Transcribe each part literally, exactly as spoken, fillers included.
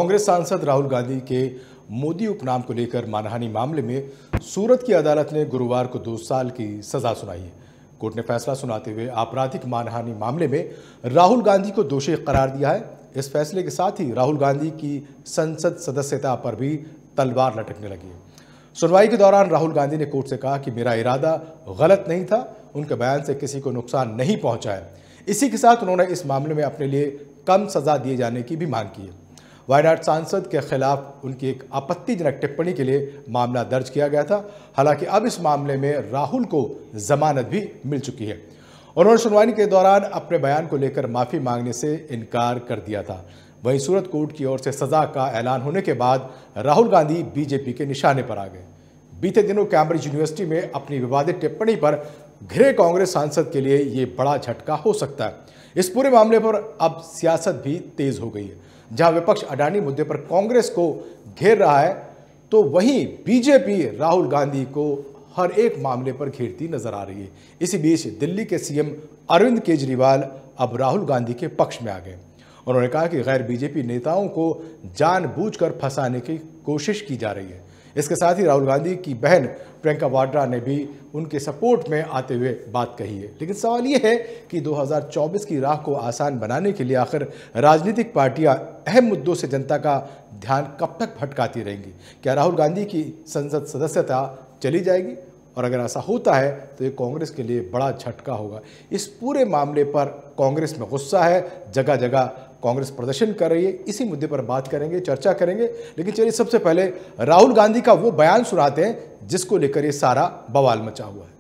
कांग्रेस सांसद राहुल गांधी के मोदी उपनाम को लेकर मानहानि मामले में सूरत की अदालत ने गुरुवार को दो साल की सजा सुनाई है। कोर्ट ने फैसला सुनाते हुए आपराधिक मानहानि मामले में राहुल गांधी को दोषी करार दिया है। इस फैसले के साथ ही राहुल गांधी की संसद सदस्यता पर भी तलवार लटकने लगी है। सुनवाई के दौरान राहुल गांधी ने कोर्ट से कहा कि मेरा इरादा गलत नहीं था, उनके बयान से किसी को नुकसान नहीं पहुंचा है। इसी के साथ उन्होंने इस मामले में अपने लिए कम सजा दिए जाने की भी मांग की है। वायनाड सांसद के खिलाफ उनकी एक आपत्तिजनक टिप्पणी के लिए मामला दर्ज किया गया था। हालांकि अब इस मामले में राहुल को जमानत भी मिल चुकी है। उन्होंने सुनवाई के दौरान अपने बयान को लेकर माफी मांगने से इनकार कर दिया था। वहीं सूरत कोर्ट की ओर से सजा का ऐलान होने के बाद राहुल गांधी बीजेपी के निशाने पर आ गए। बीते दिनों कैम्ब्रिज यूनिवर्सिटी में अपनी विवादित टिप्पणी पर घिरे कांग्रेस सांसद के लिए ये बड़ा झटका हो सकता है। इस पूरे मामले पर अब सियासत भी तेज हो गई है। जहां विपक्ष अडानी मुद्दे पर कांग्रेस को घेर रहा है, तो वहीं बीजेपी राहुल गांधी को हर एक मामले पर घेरती नजर आ रही है। इसी बीच दिल्ली के सीएम अरविंद केजरीवाल अब राहुल गांधी के पक्ष में आ गए। उन्होंने कहा कि गैर बीजेपी नेताओं को जानबूझकर फंसाने की कोशिश की जा रही है। इसके साथ ही राहुल गांधी की बहन प्रियंका वाड्रा ने भी उनके सपोर्ट में आते हुए बात कही है। लेकिन सवाल यह है कि दो हज़ार चौबीस की राह को आसान बनाने के लिए आखिर राजनीतिक पार्टियां अहम मुद्दों से जनता का ध्यान कब तक भटकाती रहेंगी? क्या राहुल गांधी की संसद सदस्यता चली जाएगी? और अगर ऐसा होता है तो ये कांग्रेस के लिए बड़ा झटका होगा। इस पूरे मामले पर कांग्रेस में गुस्सा है, जगह जगह कांग्रेस प्रदर्शन कर रही है। इसी मुद्दे पर बात करेंगे, चर्चा करेंगे। लेकिन चलिए सबसे पहले राहुल गांधी का वो बयान सुनाते हैं जिसको लेकर ये सारा बवाल मचा हुआ है।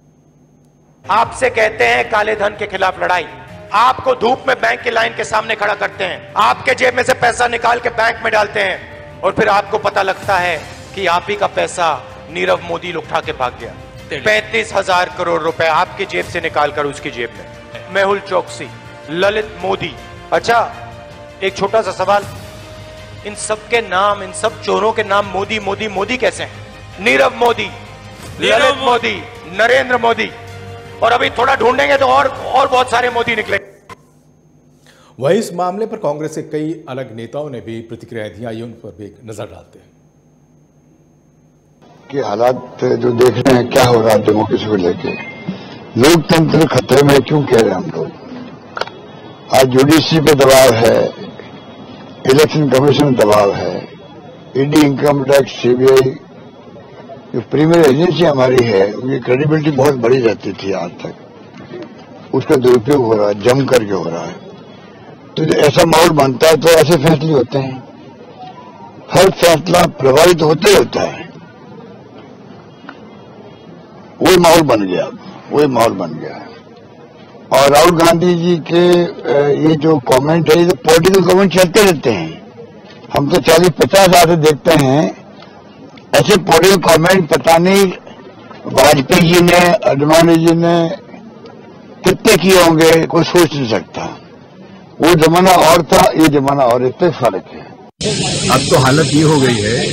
आपसे कहते हैं काले धन के खिलाफ लड़ाई, आपको धूप में बैंक की लाइन के सामने खड़ा करते हैं, आपके जेब में से पैसा निकाल के बैंक में डालते हैं और फिर आपको पता लगता है कि आप ही का पैसा नीरव मोदी उठा के भाग गया। पैंतीस हजार करोड़ रुपए आपकी जेब से निकालकर उसकी जेब में। मेहुल चोकसी, ललित मोदी। अच्छा, एक छोटा सा सवाल, इन सब के नाम, इन सब चोरों के नाम मोदी मोदी मोदी कैसे हैं? नीरव मोदी, ललित मोदी, नरेंद्र मोदी, और अभी थोड़ा ढूंढेंगे तो और और बहुत सारे मोदी निकले। वहीं इस मामले पर कांग्रेस के कई अलग नेताओं ने भी प्रतिक्रिया दी। आइए उन पर भी एक नजर डालते हैं कि हालात जो देख रहे हैं क्या हो रहा है डेमोक्रेसी को लेके, लोकतंत्र खतरे में क्यों कह रहे हैं हम लोग। आज जुडिशरी पे दबाव है, इलेक्शन कमीशन दबाव है, ईडी, इनकम टैक्स, सीबीआई, जो प्रीमियर एजेंसी हमारी है उनकी क्रेडिबिलिटी बहुत बड़ी रहती थी आज तक, उसका दुरुपयोग हो रहा है, जम करके हो रहा है। तो जो ऐसा माहौल बनता है तो ऐसे फैसले होते हैं। हर फैसला प्रभावित तो होते होता है। वही माहौल बन गया, वही माहौल बन गया है। और राहुल गांधी जी के ये जो कमेंट है, ये तो पॉलिटिकल कमेंट चलते रहते हैं। हम तो चालीस पचास साल से देखते हैं ऐसे पॉलिटिकल कमेंट। पता नहीं वाजपेयी जी ने, अडवाणी जी ने कितने किए होंगे, कोई सोच नहीं सकता। वो जमाना और था, ये जमाना और, इतने फर्क है। अब तो हालत ये हो गई है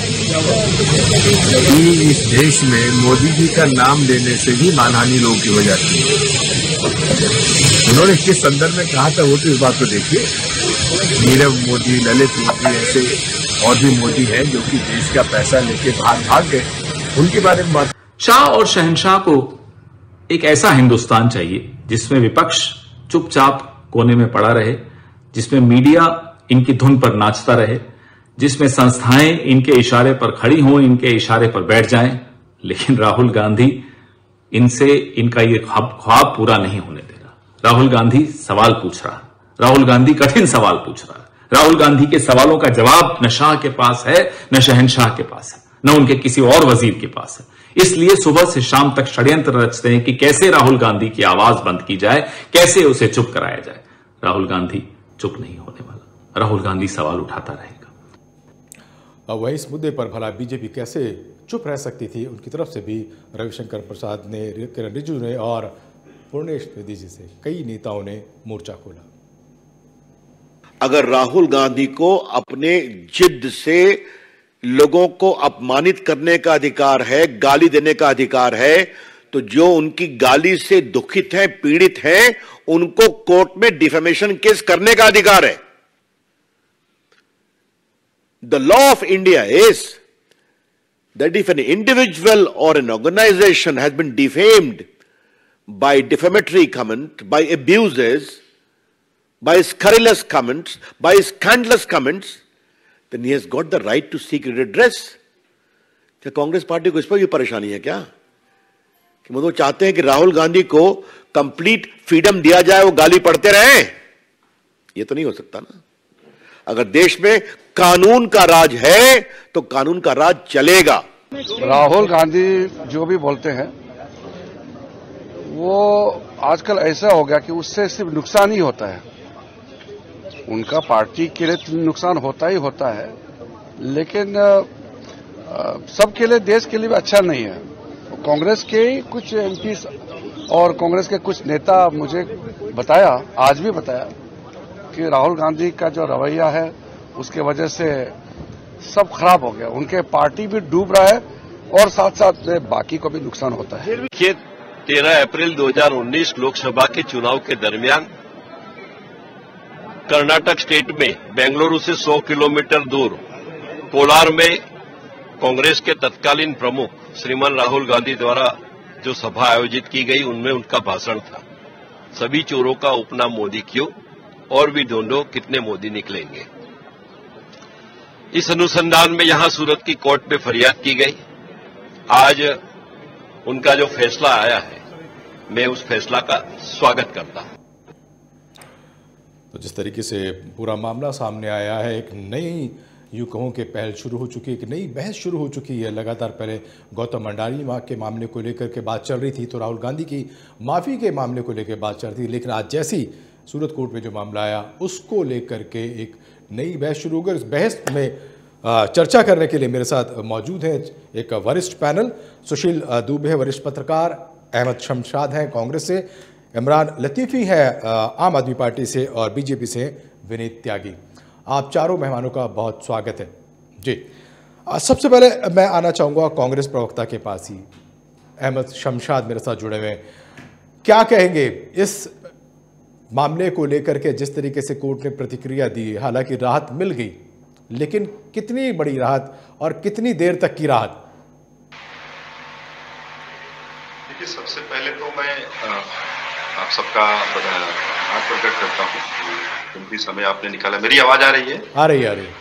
कि इस देश में मोदी जी का नाम लेने से भी मानहानि लोगों की हो जाती है। उन्होंने किस संदर्भ में कहा था वो तो इस बात को देखिए। नीरव मोदी, ललित मोदी, ऐसे और भी मोदी हैं जो कि देश का पैसा लेके भाग भाग गए, उनके बारे में बात। शाह और शहंशाह को एक ऐसा हिंदुस्तान चाहिए जिसमें विपक्ष चुपचाप कोने में पड़ा रहे, जिसमें मीडिया इनकी धुन पर नाचता रहे, जिसमें संस्थाएं इनके इशारे पर खड़ी हों, इनके इशारे पर बैठ जाएं। लेकिन राहुल गांधी इनसे इनका ये ख्वाब पूरा नहीं होने दे रहा। राहुल गांधी सवाल पूछ रहा, राहुल गांधी कठिन सवाल पूछ रहा। राहुल गांधी के सवालों का जवाब न शाह के पास है, न शहंशाह के पास है, न उनके किसी और वजीर के पास है। इसलिए सुबह से शाम तक षड्यंत्र रचते हैं कि कैसे राहुल गांधी की आवाज बंद की जाए, कैसे उसे चुप कराया जाए। राहुल गांधी चुप नहीं होने वाला, राहुल गांधी सवाल उठाता रहेगा। अब वही इस मुद्दे पर भला बीजेपी कैसे चुप रह सकती थी, उनकी तरफ से भी रविशंकर प्रसाद ने, किरण रिजिजू ने और पूर्णेश द्विवेदी जी से कई नेताओं ने मोर्चा खोला। अगर राहुल गांधी को अपने जिद से लोगों को अपमानित करने का अधिकार है, गाली देने का अधिकार है, तो जो उनकी गाली से दुखित हैं, पीड़ित हैं, उनको कोर्ट में डिफेमेशन केस करने का अधिकार है। The law of India is that if an individual or an organization has been defamed by defamatory comment, by abuses, by scurrilous comments, by scandalous comments, then he has got the right to seek redress. क्या Congress party को इस पर भी परेशानी है क्या कि वो चाहते हैं कि राहुल गांधी को कंप्लीट फ्रीडम दिया जाए, वो गाली पढ़ते रहे? ये तो नहीं हो सकता ना। अगर देश में कानून का राज है तो कानून का राज चलेगा। राहुल गांधी जो भी बोलते हैं वो आजकल ऐसा हो गया कि उससे सिर्फ नुकसान ही होता है। उनका पार्टी के लिए नुकसान होता ही होता है, लेकिन सबके लिए, देश के लिए भी अच्छा नहीं है। कांग्रेस के कुछ एमपी और कांग्रेस के कुछ नेता मुझे बताया, आज भी बताया, कि राहुल गांधी का जो रवैया है उसके वजह से सब खराब हो गया। उनके पार्टी भी डूब रहा है और साथ साथ में बाकी को भी नुकसान होता है। देखिए, तेरह अप्रैल दो हज़ार उन्नीस लोकसभा के चुनाव के दरमियान कर्नाटक स्टेट में बेंगलुरु से सौ किलोमीटर दूर कोलार में कांग्रेस के तत्कालीन प्रमुख श्रीमान राहुल गांधी द्वारा जो सभा आयोजित की गई, उनमें उनका भाषण था, सभी चोरों का उपनाम मोदी क्यों, और भी ढूंढो कितने मोदी निकलेंगे। इस अनुसंधान में यहां सूरत की कोर्ट में फरियाद की गई। आज उनका जो फैसला आया है, मैं उस फैसला का स्वागत करता हूं। तो जिस तरीके से पूरा मामला सामने आया है, एक नई यूँ कहूँ कि पहल शुरू हो चुकी है, एक नई बहस शुरू हो चुकी है। लगातार पहले गौतम मंडारी माँ के मामले को लेकर के बात चल रही थी, तो राहुल गांधी की माफ़ी के मामले को लेकर बात चल रही थी, लेकिन आज जैसी सूरत कोर्ट में जो मामला आया उसको लेकर के एक नई बहस शुरू हो गई। इस बहस में चर्चा करने के लिए मेरे साथ मौजूद हैं एक वरिष्ठ पैनल। सुशील दुबे वरिष्ठ पत्रकार, अहमद शमशाद हैं कांग्रेस से, इमरान लतीफ़ी है आम आदमी पार्टी से, और बीजेपी से विनीत त्यागी। आप चारों मेहमानों का बहुत स्वागत है जी। सबसे पहले मैं आना चाहूँगा कांग्रेस प्रवक्ता के पास ही। अहमद शमशाद मेरे साथ जुड़े हुए हैं, क्या कहेंगे इस मामले को लेकर के? जिस तरीके से कोर्ट ने प्रतिक्रिया दी, हालांकि राहत मिल गई, लेकिन कितनी बड़ी राहत और कितनी देर तक की राहत? देखिए, सबसे पहले तो मैं आप सबका आभार प्रकट करता हूँ, क्योंकि समय आपने निकाला। मेरी आवाज आ रही है? आ रही है, आ रही है।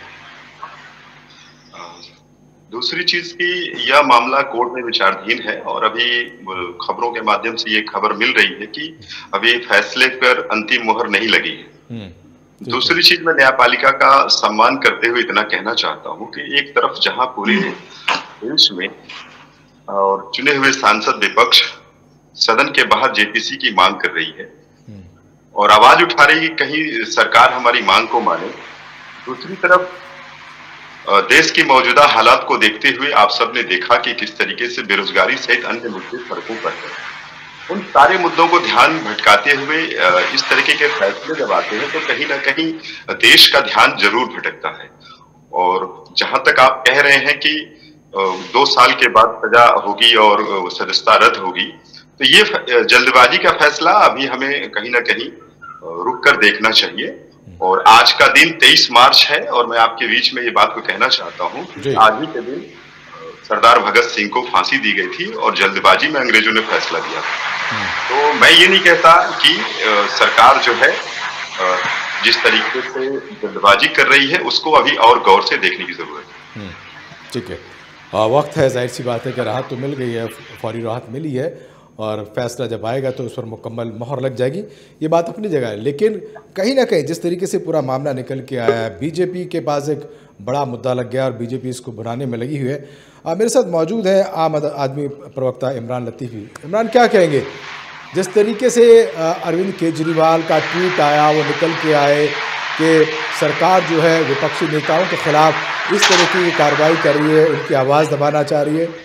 दूसरी चीज की, यह मामला कोर्ट में विचाराधीन है और अभी खबरों के माध्यम से ये खबर मिल रही है कि अभी फैसले पर अंतिम मुहर नहीं लगी है। दूसरी चीज, मैं न्यायपालिका का सम्मान करते हुए इतना कहना चाहता हूँ कि एक तरफ जहां पूरे देश में और चुने हुए सांसद विपक्ष सदन के बाहर जेपीसी की मांग कर रही है और आवाज उठा रही है कि कहीं सरकार हमारी मांग को माने, दूसरी तरफ देश की मौजूदा हालात को देखते हुए आप सब ने देखा कि किस तरीके से बेरोजगारी सहित अन्य मुद्दे सड़कों पर हैं। उन सारे मुद्दों को ध्यान भटकाते हुए इस तरीके के फैसले जब आते हैं तो कहीं ना कहीं देश का ध्यान जरूर भटकता है। और जहां तक आप कह रहे हैं कि दो साल के बाद सजा होगी और सदस्यता रद्द होगी, तो ये जल्दबाजी का फैसला अभी हमें कहीं ना कहीं रुक कर देखना चाहिए। और आज का दिन तेईस मार्च है और मैं आपके बीच में ये बात को कहना चाहता हूँ कि आज ही के दिन सरदार भगत सिंह को फांसी दी गई थी और जल्दबाजी में अंग्रेजों ने फैसला दिया था। तो मैं ये नहीं कहता कि सरकार जो है जिस तरीके से जल्दबाजी कर रही है उसको अभी और गौर से देखने की जरूरत है। ठीक है, वक्त है, जाहिर सी बात है कि राहत तो मिल गई है, फौरी राहत मिली है और फैसला जब आएगा तो उस पर मुकम्मल मोहर लग जाएगी, ये बात अपनी जगह है। लेकिन कहीं ना कहीं जिस तरीके से पूरा मामला निकल के आया है, बीजेपी के पास एक बड़ा मुद्दा लग गया और बीजेपी इसको बनाने में लगी हुई है। आ, मेरे साथ मौजूद है आम आदमी प्रवक्ता इमरान लतीफ़ी। इमरान, क्या कहेंगे जिस तरीके से अरविंद केजरीवाल का ट्वीट आया, वो निकल के आए कि सरकार जो है विपक्षी नेताओं के खिलाफ इस तरह की कार्रवाई कर रही है, उनकी आवाज़ दबाना चाह रही है?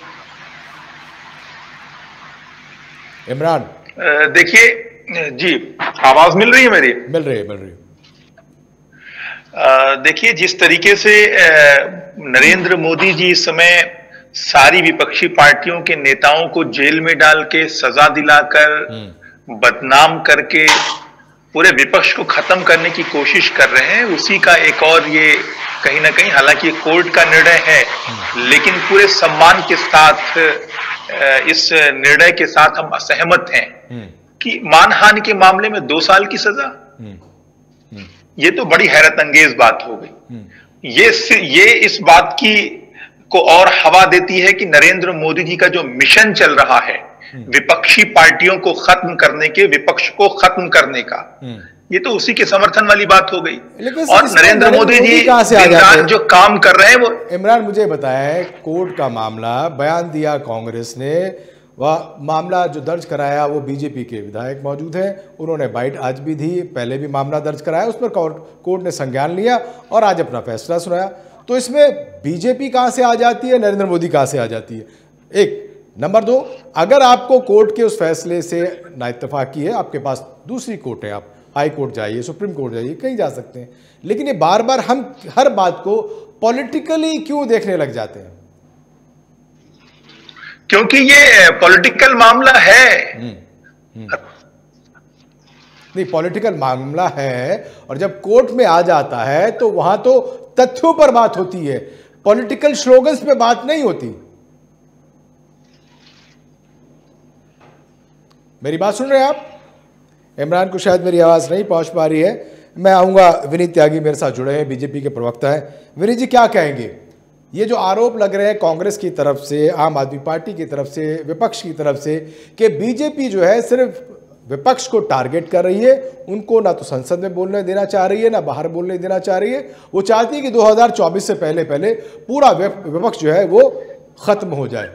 इमरान देखिए जी, आवाज मिल रही है मेरी? मिल रही है, मिल रही है। देखिए, जिस तरीके से नरेंद्र मोदी जी इस समय सारी विपक्षी पार्टियों के नेताओं को जेल में डाल के सजा दिलाकर बदनाम करके पूरे विपक्ष को खत्म करने की कोशिश कर रहे हैं, उसी का एक और ये कहीं ना कहीं, हालांकि कोर्ट का निर्णय है, लेकिन पूरे सम्मान के साथ इस निर्णय के साथ हम असहमत हैं कि मानहानि के मामले में दो साल की सजा, ये तो बड़ी हैरत अंगेज बात हो गई। ये ये इस बात की को और हवा देती है कि नरेंद्र मोदी जी का जो मिशन चल रहा है विपक्षी पार्टियों को खत्म करने के, विपक्ष को खत्म करने का, ये तो उसी के समर्थन वाली बात हो गई। और नरेंद्र मोदी जी दिन रात जो काम कर रहे हैं वो, इमरान मुझे बताया, कोर्ट का मामला बयान दिया कांग्रेस ने, वह मामला जो दर्ज कराया वो बीजेपी के विधायक मौजूद हैं, उन्होंने बाइट आज भी दी, पहले भी मामला दर्ज कराया, उस पर कोर्ट ने संज्ञान लिया और आज अपना फैसला सुनाया। तो इसमें बीजेपी कहां से आ जाती है, नरेंद्र मोदी कहां से आ जाती है? एक नंबर दो, अगर आपको कोर्ट के उस फैसले से नाइत्तेफाकी है, आपके पास दूसरी कोर्ट है, आप हाई कोर्ट जाइए, सुप्रीम कोर्ट जाइए, कहीं जा सकते हैं, लेकिन ये बार बार हम हर बात को पॉलिटिकली क्यों देखने लग जाते हैं? क्योंकि ये पॉलिटिकल मामला है। नहीं, पॉलिटिकल मामला है, और जब कोर्ट में आ जाता है तो वहां तो तथ्यों पर बात होती है, पॉलिटिकल स्लोगन्स पे बात नहीं होती। मेरी बात सुन रहे हैं आप? इमरान को शायद मेरी आवाज नहीं पहुंच पा रही है। मैं आऊंगा, विनीत त्यागी मेरे साथ जुड़े हैं, बीजेपी के प्रवक्ता हैं। विनीत जी, क्या कहेंगे? ये जो आरोप लग रहे हैं कांग्रेस की तरफ से, आम आदमी पार्टी की तरफ से, विपक्ष की तरफ से, कि बीजेपी जो है सिर्फ विपक्ष को टारगेट कर रही है, उनको ना तो संसद में बोलने देना चाह रही है, ना बाहर बोलने देना चाह रही है, वो चाहती है कि दो हज़ार चौबीस से पहले पहले पूरा विपक्ष जो है वो खत्म हो जाए।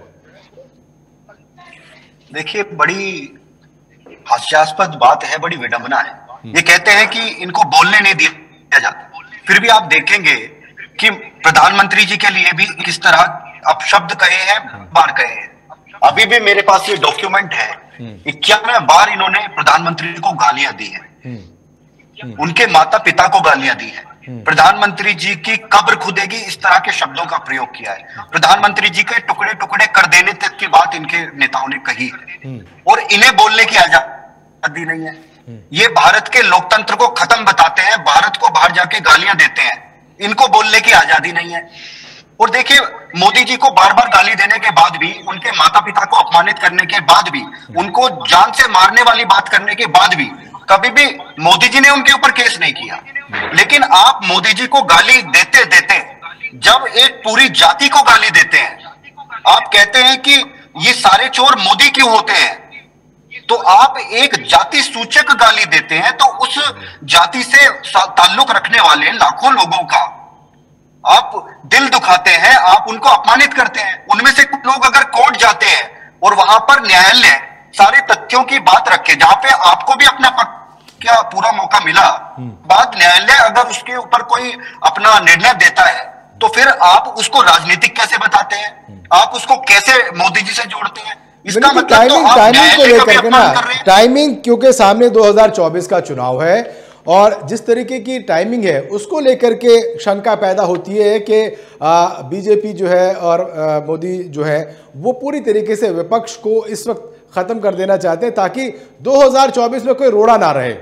देखिए, बड़ी हास्यास्पद बात है, बड़ी विडंबना है। ये कहते हैं कि इनको बोलने नहीं दिया जाता, फिर भी आप देखेंगे कि प्रधानमंत्री जी के लिए भी किस तरह अपशब्द कहे हैं, बार कहे हैं। अभी भी मेरे पास ये डॉक्यूमेंट है, इक्यानवे बार इन्होंने प्रधानमंत्री को गालियां दी है, उनके माता पिता को गालियां दी है, प्रधानमंत्री जी की कब्र खुदेगी, इस तरह के शब्दों का प्रयोग किया है, प्रधानमंत्री जी के टुकड़े टुकड़े कर देने तक की बात इनके नेताओं ने कही है, और इन्हें बोलने की आजादी नहीं है। ये भारत के लोकतंत्र को खत्म बताते हैं, भारत को बाहर जाके गालियां देते हैं, इनको बोलने की आजादी नहीं है। और देखिए, मोदी जी को बार बार गाली देने के बाद भी, उनके माता पिता को अपमानित करने के बाद भी, उनको जान से मारने वाली बात करने के बाद भी कभी भी मोदी जी ने उनके ऊपर केस नहीं किया। लेकिन आप मोदी जी को गाली देते देते जब एक पूरी जाति को गाली देते हैं, आप कहते हैं कि ये सारे चोर मोदी क्यों होते हैं, तो आप एक जाति सूचक गाली देते हैं, तो उस जाति से ताल्लुक रखने वाले लाखों लोगों का आप दिल दुखाते हैं, आप उनको अपमानित करते हैं। उनमें से कुछ लोग अगर कोर्ट जाते हैं और वहां पर न्यायालय सारे तथ्यों की बात रखे, जहां पे आपको भी अपना पक्ष क्या पूरा मौका मिला, बाद न्यायालय अगर उसके ऊपर कोई अपना निर्णय देता है, तो फिर आप उसको राजनीतिक कैसे बताते हैं, आप उसको कैसे मोदी जी से जोड़ते हैं? इसका मतलब टाइमिंग तो टाइमिंग को लेकर के ना, टाइमिंग, क्योंकि सामने दो हज़ार चौबीस का चुनाव है और जिस तरीके की टाइमिंग है उसको लेकर के शंका पैदा होती है कि बीजेपी जो है और आ, मोदी जो है वो पूरी तरीके से विपक्ष को इस वक्त खत्म कर देना चाहते हैं ताकि दो हज़ार चौबीस में कोई रोड़ा ना रहे।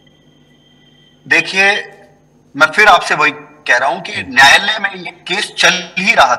देखिए, मैं फिर आपसे वही कह रहा हूं कि न्यायालय में ये केस चल ही रहा,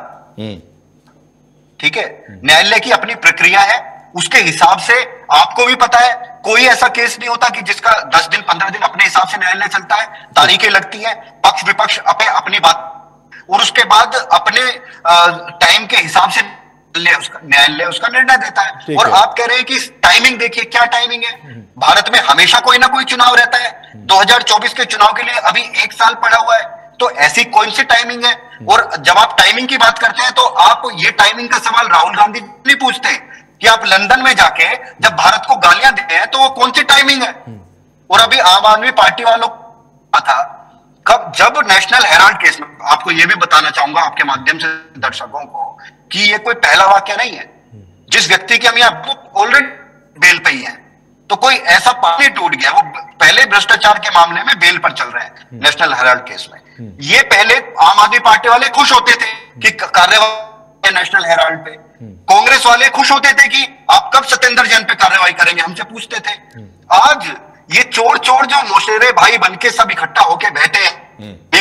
ठीक है, न्यायालय की अपनी प्रक्रिया है, उसके हिसाब से आपको भी पता है कोई ऐसा केस नहीं होता कि जिसका दस दिन पंद्रह दिन अपने हिसाब से न्यायालय चलता है, तारीखें लगती है, पक्ष विपक्ष अपने अपनी बात, और उसके बाद अपने टाइम के हिसाब से न्यायालय उसका निर्णय देता है। और आप कह रहे हैं कि टाइमिंग देखिए, क्या टाइमिंग है, भारत में हमेशा कोई ना कोई चुनाव रहता है, दो हज़ार चौबीस के चुनाव के लिए अभी एक साल पड़ा हुआ है, तो ऐसी कौन सी टाइमिंग है? और जब आप टाइमिंग की बात करते हैं तो आप ये टाइमिंग का सवाल राहुल गांधी नहीं पूछते कि आप लंदन में जाके जब भारत को गालियां देते हैं तो वो कौन सी टाइमिंग है? और अभी आम आदमी पार्टी वालों का था कब, जब नेशनल हेराल्ड केस में, आपको ये भी बताना चाहूंगा आपके माध्यम से दर्शकों को कि ये कोई पहला वाक्य नहीं है, जिस व्यक्ति की हम यहाँ ऑलरेडी बेल पे ही है, तो कोई ऐसा पानी टूट गया, वो पहले भ्रष्टाचार के मामले में बेल पर चल रहे हैं नेशनल हेराल्ड केस में। ये पहले आम आदमी पार्टी वाले खुश होते थे कि कार्रवाई नेशनल हेराल्ड पे, कांग्रेस वाले खुश होते थे कि आप कब सत्येंद्र जैन पे कार्रवाई करेंगे, हमसे पूछते थे। आज ये चोर चोर जो नौशेरे भाई बनके सब इकट्ठा होके बैठे हैं, एक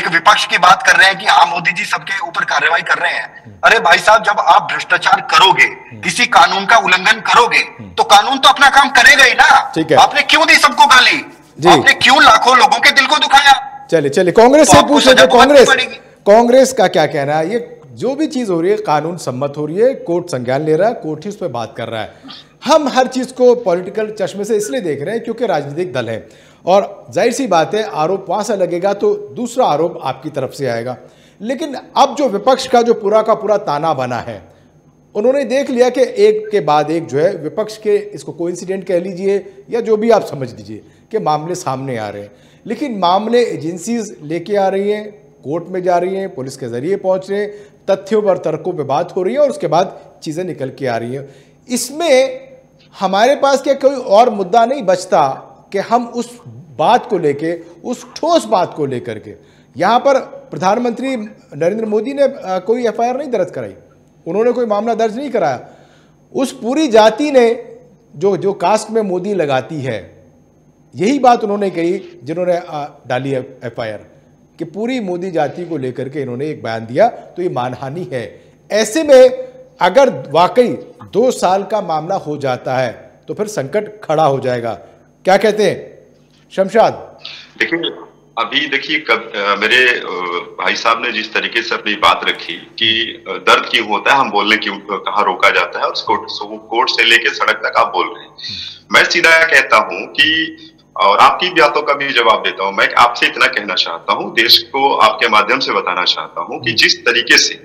एक विपक्ष की बात कर रहे हैं कि हाँ मोदी जी सबके ऊपर कार्रवाई कर रहे हैं। अरे भाई साहब, जब आप भ्रष्टाचार करोगे, किसी कानून का उल्लंघन करोगे, तो कानून तो अपना काम करेगा ही ना। ठीक है। आपने क्यों दी सबको गाली? आपने क्यों लाखों लोगों के दिल को दुखाया? चलिए चलिए कांग्रेस से पूछ लेते, कांग्रेस कांग्रेस का क्या कहना है? ये जो भी चीज हो रही है कानून सम्मत हो रही है, कोर्ट संज्ञान ले रहा है, कोर्ट ही उस पर बात कर रहा है। हम हर चीज को पॉलिटिकल चश्मे से इसलिए देख रहे हैं क्योंकि राजनीतिक दल है, और जाहिर सी बात है आरोप वहां से लगेगा तो दूसरा आरोप आपकी तरफ से आएगा। लेकिन अब जो विपक्ष का जो पूरा का पूरा ताना बना है, उन्होंने देख लिया कि एक के बाद एक जो है विपक्ष के, इसको कोइंसिडेंट कह लीजिए या जो भी आप समझ लीजिए, कि मामले सामने आ रहे हैं। लेकिन मामले एजेंसीज लेके आ रही हैं, कोर्ट में जा रही हैं, पुलिस के जरिए पहुंच रहे हैं, तथ्यों पर तर्कों पे बात हो रही है और उसके बाद चीज़ें निकल के आ रही हैं। इसमें हमारे पास क्या कोई और मुद्दा नहीं बचता कि हम उस बात को लेके, उस ठोस बात को लेकर के, यहाँ पर प्रधानमंत्री नरेंद्र मोदी ने कोई एफ आई आर नहीं दर्ज कराई, उन्होंने कोई मामला दर्ज नहीं कराया। उस पूरी जाति ने जो जो कास्ट में मोदी लगाती है, यही बात उन्होंने कही जिन्होंने डाली एफ आई आर, कि पूरी मोदी जाति को लेकर के इन्होंने एक बयान दिया, तो ये मानहानि है। ऐसे में अगर वाकई दो साल का मामला हो जाता है तो फिर संकट खड़ा हो जाएगा। क्या कहते हैं शमशाद? देखिए अभी देखिए कब आ, मेरे भाई साहब ने जिस तरीके से अपनी बात रखी कि दर्द क्यों होता है, हम बोलने क्यों कहाँ रोका जाता है, और कोर्ट कोर्ट से लेके सड़क तक आप बोल रहे हैं। मैं सीधा कहता हूं कि, और आपकी बातों का भी जवाब देता हूं, मैं आपसे इतना कहना चाहता हूं, देश को आपके माध्यम से बताना चाहता हूं कि जिस तरीके से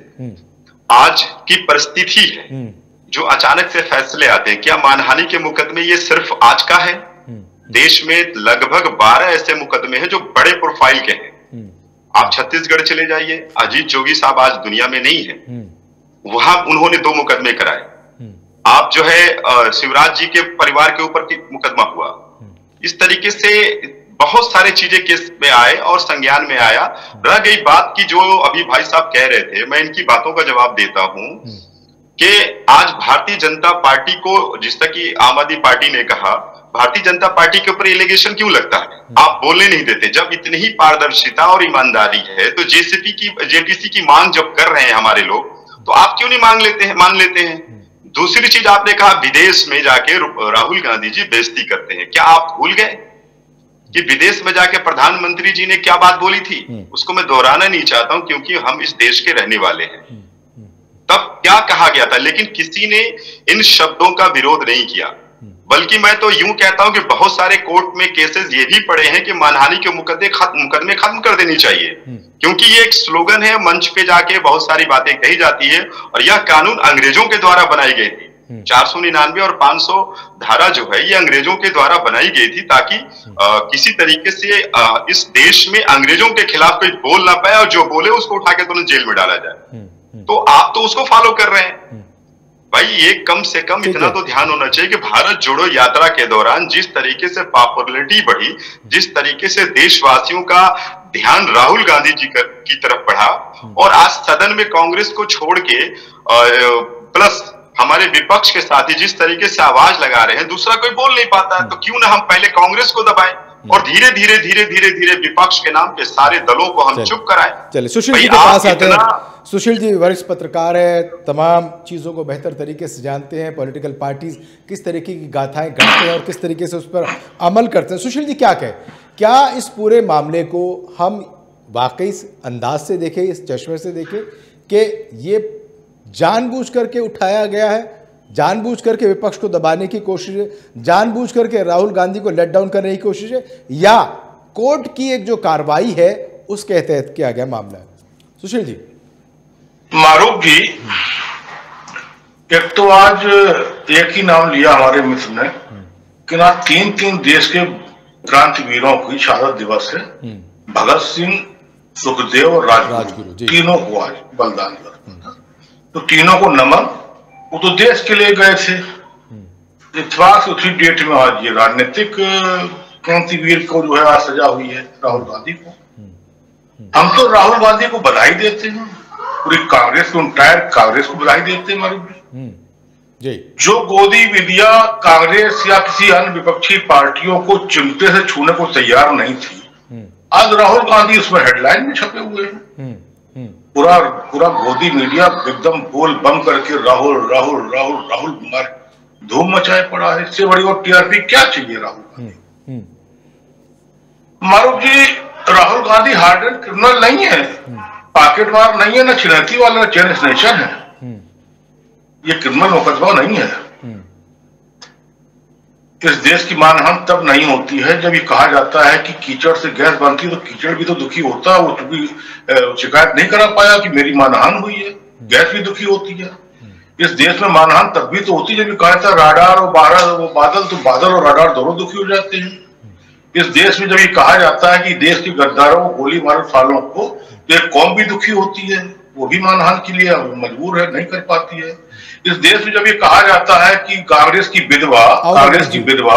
आज की परिस्थिति है, जो अचानक से फैसले आते हैं, क्या मानहानि के मुकदमे ये सिर्फ आज का है? देश में लगभग बारह ऐसे मुकदमे हैं जो बड़े प्रोफाइल के हैं। आप छत्तीसगढ़ चले जाइए, अजीत जोगी साहब आज दुनिया में नहीं है, वहां उन्होंने दो मुकदमे कराए। आप जो है शिवराज जी के परिवार के ऊपर मुकदमा हुआ। इस तरीके से बहुत सारे चीजें केस में आए और संज्ञान में आया। रह गई बात की जो अभी भाई साहब कह रहे थे, मैं इनकी बातों का जवाब देता हूं कि आज भारतीय जनता पार्टी को, जिस तरह की आम आदमी पार्टी ने कहा, भारतीय जनता पार्टी के ऊपर एलिगेशन क्यों लगता है? आप बोलने नहीं देते। जब इतनी ही पारदर्शिता और ईमानदारी है तो जेसीपी की जेपीसी की मांग जब कर रहे हैं हमारे लोग, तो आप क्यों नहीं मांग लेते हैं मान लेते हैं? दूसरी चीज आपने कहा विदेश में जाके राहुल गांधी जी बेइज्जती करते हैं। क्या आप भूल गए कि विदेश में जाके प्रधानमंत्री जी ने क्या बात बोली थी? उसको मैं दोहराना नहीं चाहता हूं क्योंकि हम इस देश के रहने वाले हैं। तब क्या कहा गया था, लेकिन किसी ने इन शब्दों का विरोध नहीं किया। बल्कि मैं तो यूं कहता हूं कि बहुत सारे कोर्ट में केसेस ये भी पड़े हैं कि मानहानि के मुकदमे खत्म मुकदमे खत्म कर देनी चाहिए, क्योंकि ये एक स्लोगन है, मंच पे जाके बहुत सारी बातें कही जाती है, और यह कानून अंग्रेजों के द्वारा बनाई गई थी। चार सौ निन्यानवे और पांच सौ धारा जो है ये अंग्रेजों के द्वारा बनाई गई थी ताकि आ, किसी तरीके से आ, इस देश में अंग्रेजों के खिलाफ कोई बोल ना पाए, और जो बोले उसको उठा के तुरंत जेल में डाला जाए। तो आप तो उसको फॉलो कर रहे हैं भाई। ये कम से कम इतना तो ध्यान होना चाहिए कि भारत जोड़ो यात्रा के दौरान जिस तरीके से पॉपुलैरिटी बढ़ी, जिस तरीके से देशवासियों का ध्यान राहुल गांधी जी की तरफ बढ़ा, और आज सदन में कांग्रेस को छोड़ के प्लस हमारे विपक्ष के साथी जिस तरीके से आवाज लगा रहे हैं, दूसरा कोई बोल नहीं पाता। तो क्यों ना हम पहले कांग्रेस को दबाएं और धीरे धीरे धीरे धीरे धीरे विपक्ष के नाम पे सारे दलों को हम चुप कराएं। चलिए सुशील जी के पास आते हैं। सुशील जी वरिष्ठ पत्रकार है, तमाम चीज़ों को बेहतर तरीके से जानते हैं, पॉलिटिकल पार्टीज किस तरीके की गाथाएं गढ़ते हैं और किस तरीके से उस पर अमल करते हैं। सुशील जी क्या कहें, क्या इस पूरे मामले को हम वाकई इस अंदाज से देखें, इस चश्मे से देखें कि ये जानबूझ करके उठाया गया है, जानबूझ करके विपक्ष को दबाने की कोशिश है, जानबूझ करके राहुल गांधी को लेट डाउन करने की कोशिश है, या कोर्ट की एक जो कार्रवाई है उसके तहत किया गया मामला है? सुशील जी। मारूफ जी, एक तो आज एक ही नाम लिया हमारे मित्र ने कि ना तीन तीन देश के क्रांतिवीरों की शहादत दिवस है, भगत सिंह, सुखदेव और राजगुरु, तीनों को आज बलिदान दिवस। तो तीनों को नमन। वो तो देश के लिए गए थे, इत्तेफाक से उसी डेट में आज ये राजनीतिक क्रांतिवीर को जो है आज सजा हुई है राहुल गांधी को। हम तो राहुल गांधी को बधाई देते हैं, पूरी कांग्रेस को, इंटायर कांग्रेस को बधाई देते हैं। मारूफ जी, जो गोदी विद्या कांग्रेस या किसी अन्य विपक्षी पार्टियों को चिमटे से छूने को तैयार नहीं थी, आज राहुल गांधी उसमें हेडलाइन में छपे हुए हैं। पूरा पूरा गोदी मीडिया एकदम बोल बम करके राहुल राहुल राहुल राहुल मार धूम मचाए पड़ा है। इससे बड़ी और टीआरपी क्या चाहिए Rahul Gandhi? Maroof ji, Rahul Gandhi hardened criminal नहीं है, पॉकेटमार नहीं है, ना छिनैती वाला, ना चेन स्नेचर है। ये क्रिमिनल मुकदमा नहीं है। इस देश की मानहानि तब नहीं होती है जब ये कहा जाता है कि कीचड़ से गैस बनती है, तो कीचड़ भी तो दुखी होता है। वो चूंकि शिकायत नहीं करा पाया कि मेरी मानहानि हुई है, गैस भी दुखी होती है। इस देश में मानहानि तब भी तो होती है जब ये कहा था राडार और बारह वो बादल, तो बादल और राडार दोनों दुखी हो जाते हैं। इस देश में जब ये कहा जाता है कि देश के गद्दारों को गोली मारो सालों को, तो एक कौम भी दुखी होती है, वो भी मानहानि के लिए मजबूर है, नहीं कर पाती है। इस देश में जब ये कहा जाता है कि कांग्रेस की विधवा कांग्रेस की विधवा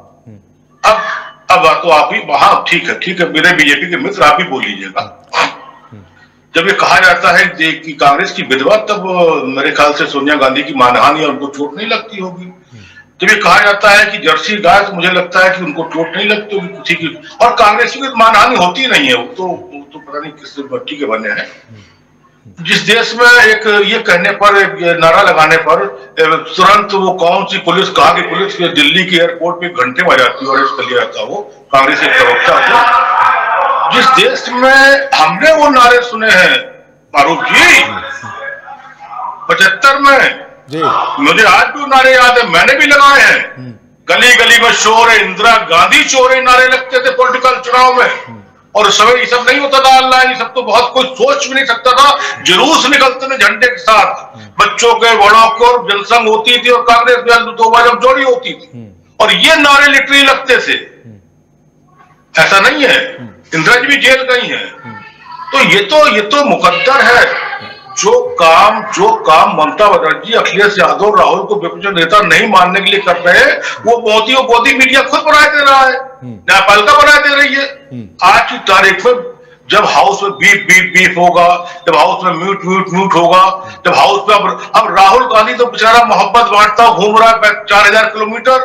अब अब तो आप ही, हाँ ठीक है ठीक है मेरे बीजेपी के मित्र आप ही बोल लीजिएगा। जब ये कहा जाता है कि कांग्रेस की विधवा, तब मेरे ख्याल से सोनिया गांधी की मानहानि और उनको चोट नहीं लगती होगी। जब ये कहा जाता है कि जर्सी गाय, तो मुझे लगता है कि उनको चोट नहीं लगती होगी किसी की, और कांग्रेस की मानहानि होती नहीं है। तो तो पता नहीं किस बट्टी के बने हैं। जिस देश में एक ये कहने पर, नारा लगाने पर तुरंत वो कौन सी पुलिस, कहा कि पुलिस दिल्ली की एयरपोर्ट पे घंटे में आ जाती है और अरेस्ट कर लिया जाता, वो कांग्रेस के प्रवक्ता थे। जिस देश में हमने वो नारे सुने हैं मारूफ जी पचहत्तर में, मुझे आज भी नारे याद है, मैंने भी लगाए हैं। गली गली में शोर है, इंदिरा गांधी चोर है, नारे लगते थे पॉलिटिकल चुनाव में। और उस समय ये सब नहीं होता था ऑनलाइन, ये सब तो बहुत कोई सोच भी नहीं सकता था। जुलूस निकलते थे झंडे के साथ, बच्चों के बड़ों के, और जनसंघ होती थी, और कांग्रेस में दो बार जोड़ी होती थी, और ये नारे लिटरली लगते थे। ऐसा नहीं है, इंदिरा जी भी जेल गई है। तो ये तो ये तो मुकद्दर है। जो काम जो काम ममता बनर्जी, अखिलेश यादव, राहुल को विपक्ष नेता नहीं मानने के लिए कर रहे हैं, वो मोदी और मोदी मीडिया खुद बनाए दे रहा है, न्यायपालिका बनाए दे रही है। आज की तारीख में जब हाउस में बीप बीप बीप होगा, जब हाउस में म्यूट म्यूट म्यूट होगा, जब हाउस में अब अब राहुल गांधी तो बेचारा मोहब्बत बांटता घूम रहा है चार हजार किलोमीटर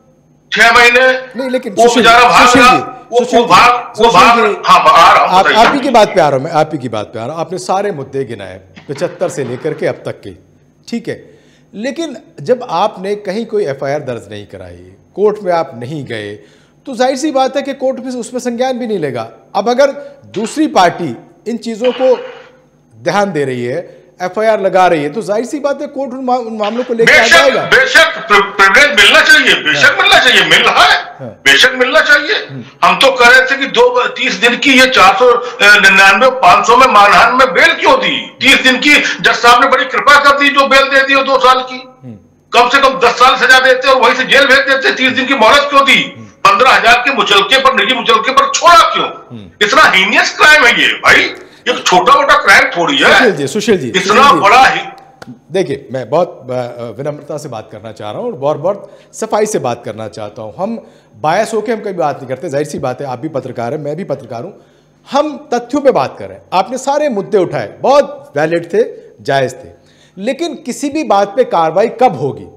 छह महीने। नहीं लेकिन वो बेचारा भाग रहा, वो भाग वो भाग हाँ आप आप ही की बात पे आ रहा हूं मैं, आप ही की बात पे आ रहा हूं। आपने सारे मुद्दे गिनाए पचहत्तर से लेकर के अब तक के, ठीक है। लेकिन जब आपने कहीं कोई एफआईआर दर्ज नहीं कराई, कोर्ट में आप नहीं गए, तो जाहिर सी बात है कि कोर्ट में उसमें संज्ञान भी नहीं लेगा। अब अगर दूसरी पार्टी इन चीज़ों को ध्यान दे रही है, एफआईआर लगा रही है, तो जाहिर सी बात है कोर्ट उन, मा, उन मामलों को लेकर आ जाएगा। बेशक प्रिविलेज मिलना चाहिए, बेशक मिलना चाहिए, मिल रहा है, बेशक मिलना चाहिए। हम तो कह रहे थे कि दो तीस दिन की ये चार सौ निन्यानवे पांच सौ में मानहानि में बेल क्यों दी? तीस दिन की जज साहब ने बड़ी कृपा कर दी, जो बेल दे दी दो साल की, कम से कम दस साल सजा देते और वहीं से जेल भेज देते। तीस दिन की मोहलत क्यों दी? पंद्रह हजार के मुचलके पर, निजी मुचलके पर छोड़ा क्यों? इतना हीनियस क्राइम है ये भाई, एक छोटा मोटा क्राइम थोड़ी है। सुशील जी, सुशील जी, इतना बड़ा ही। देखिए, मैं बहुत विनम्रता से बात करना चाह रहा हूं और बहुत बहुत सफाई से बात करना चाहता हूं। हम बायस होकर हम कभी बात नहीं करते, जाहिर सी बात है, आप भी पत्रकार हैं, मैं भी पत्रकार हूं। हम तथ्यों पे बात कर रहे हैं। आपने सारे मुद्दे उठाए, बहुत वैलिड थे, जायज थे, लेकिन किसी भी बात पे कार्रवाई कब होगी?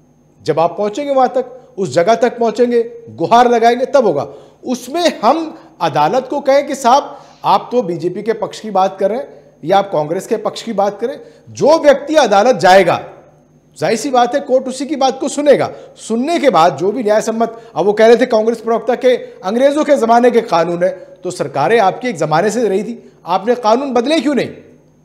जब आप पहुंचेंगे वहां तक, उस जगह तक पहुंचेंगे, गुहार लगाएंगे, तब होगा। उसमें हम अदालत को कहें कि साहब आप तो बीजेपी के पक्ष की बात कर रहे हैं या आप कांग्रेस के पक्ष की बात करें, जो व्यक्ति अदालत जाएगा, जाहिर सी बात है कोर्ट उसी की बात को सुनेगा। सुनने के बाद जो भी न्याय सम्मत, अब वो कह रहे थे कांग्रेस प्रवक्ता के अंग्रेजों के जमाने के कानून है, तो सरकारें आपकी एक जमाने से रही थी, आपने कानून बदले क्यों नहीं?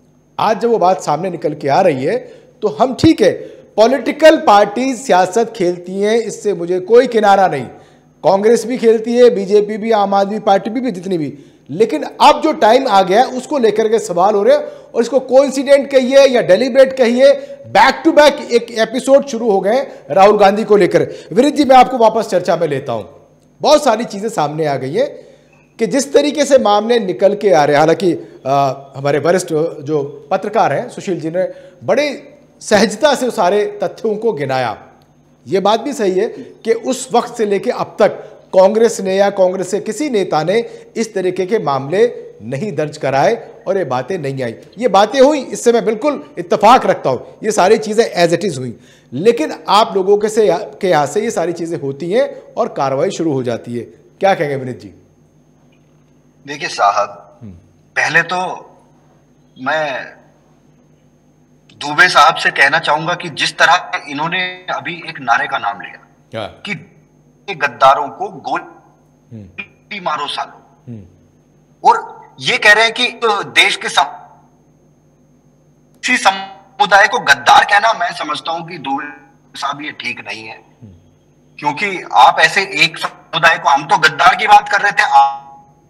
आज जब वो बात सामने निकल के आ रही है, तो हम ठीक है, पॉलिटिकल पार्टी सियासत खेलती हैं, इससे मुझे कोई किनारा नहीं। कांग्रेस भी खेलती है, बीजेपी भी, आम आदमी पार्टी भी, भी जितनी भी, लेकिन अब जो टाइम आ गया है उसको लेकर के सवाल हो रहे हैं, और इसको कोइंसिडेंट कहिए या डेलिब्रेट कहिए, बैक टू बैक एक एपिसोड शुरू हो गए राहुल गांधी को लेकर। विनीत जी, मैं आपको वापस चर्चा में लेता हूं। बहुत सारी चीजें सामने आ गई है कि जिस तरीके से मामले निकल के आ रहे हैं, हालांकि हमारे वरिष्ठ जो पत्रकार हैं सुशील जी ने बड़े सहजता से सारे तथ्यों को गिनाया। यह बात भी सही है कि उस वक्त से लेकर अब तक कांग्रेस ने या कांग्रेस के किसी नेता ने इस तरीके के मामले नहीं दर्ज कराए और ये बातें नहीं आई। ये बातें हुई, इससे मैं बिल्कुल इत्तेफाक रखता हूं, ये सारी चीजें एज इट इज हुई, लेकिन आप लोगों के से के यहां से ये सारी चीजें होती हैं और कार्रवाई शुरू हो जाती है। क्या कहेंगे विनीत जी? देखिए साहब, पहले तो मैं दुबे साहब से कहना चाहूंगा कि जिस तरह इन्होंने अभी एक नारे का नाम लिया कि गद्दारों को गोली मारो सालो, और ये कह रहे हैं कि तो देश के समुदाय को गद्दार कहना, मैं समझता हूं कि दुबे साहब ये ठीक नहीं है, क्योंकि आप ऐसे एक समुदाय को, हम तो गद्दार की बात कर रहे थे, आप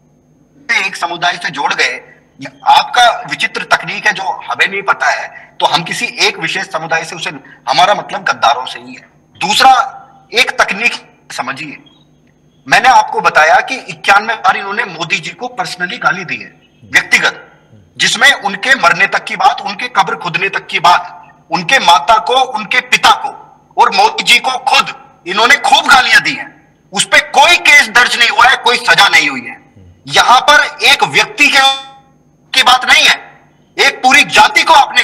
एक समुदाय से जोड़ गए। आपका विचित्र तकनीक है जो हमें नहीं पता है, तो हम किसी एक विशेष समुदाय से, उसे हमारा मतलब गद्दारों से ही है। दूसरा, एक तकनीक समझिए, मैंने आपको बताया कि इक्यानवे बार इन्होंने मोदी जी को पर्सनली गाली दी है, व्यक्तिगत, जिसमें उनके मरने तक की बात, उनके कब्र खुदने तक की बात, उनके माता को, उनके पिता को और मोदी जी को खुद इन्होंने खूब गालियां दी हैं। उस पर कोई केस दर्ज नहीं हुआ है, कोई सजा नहीं हुई है। यहां पर एक व्यक्ति के की बात नहीं है, एक पूरी जाति को आपने,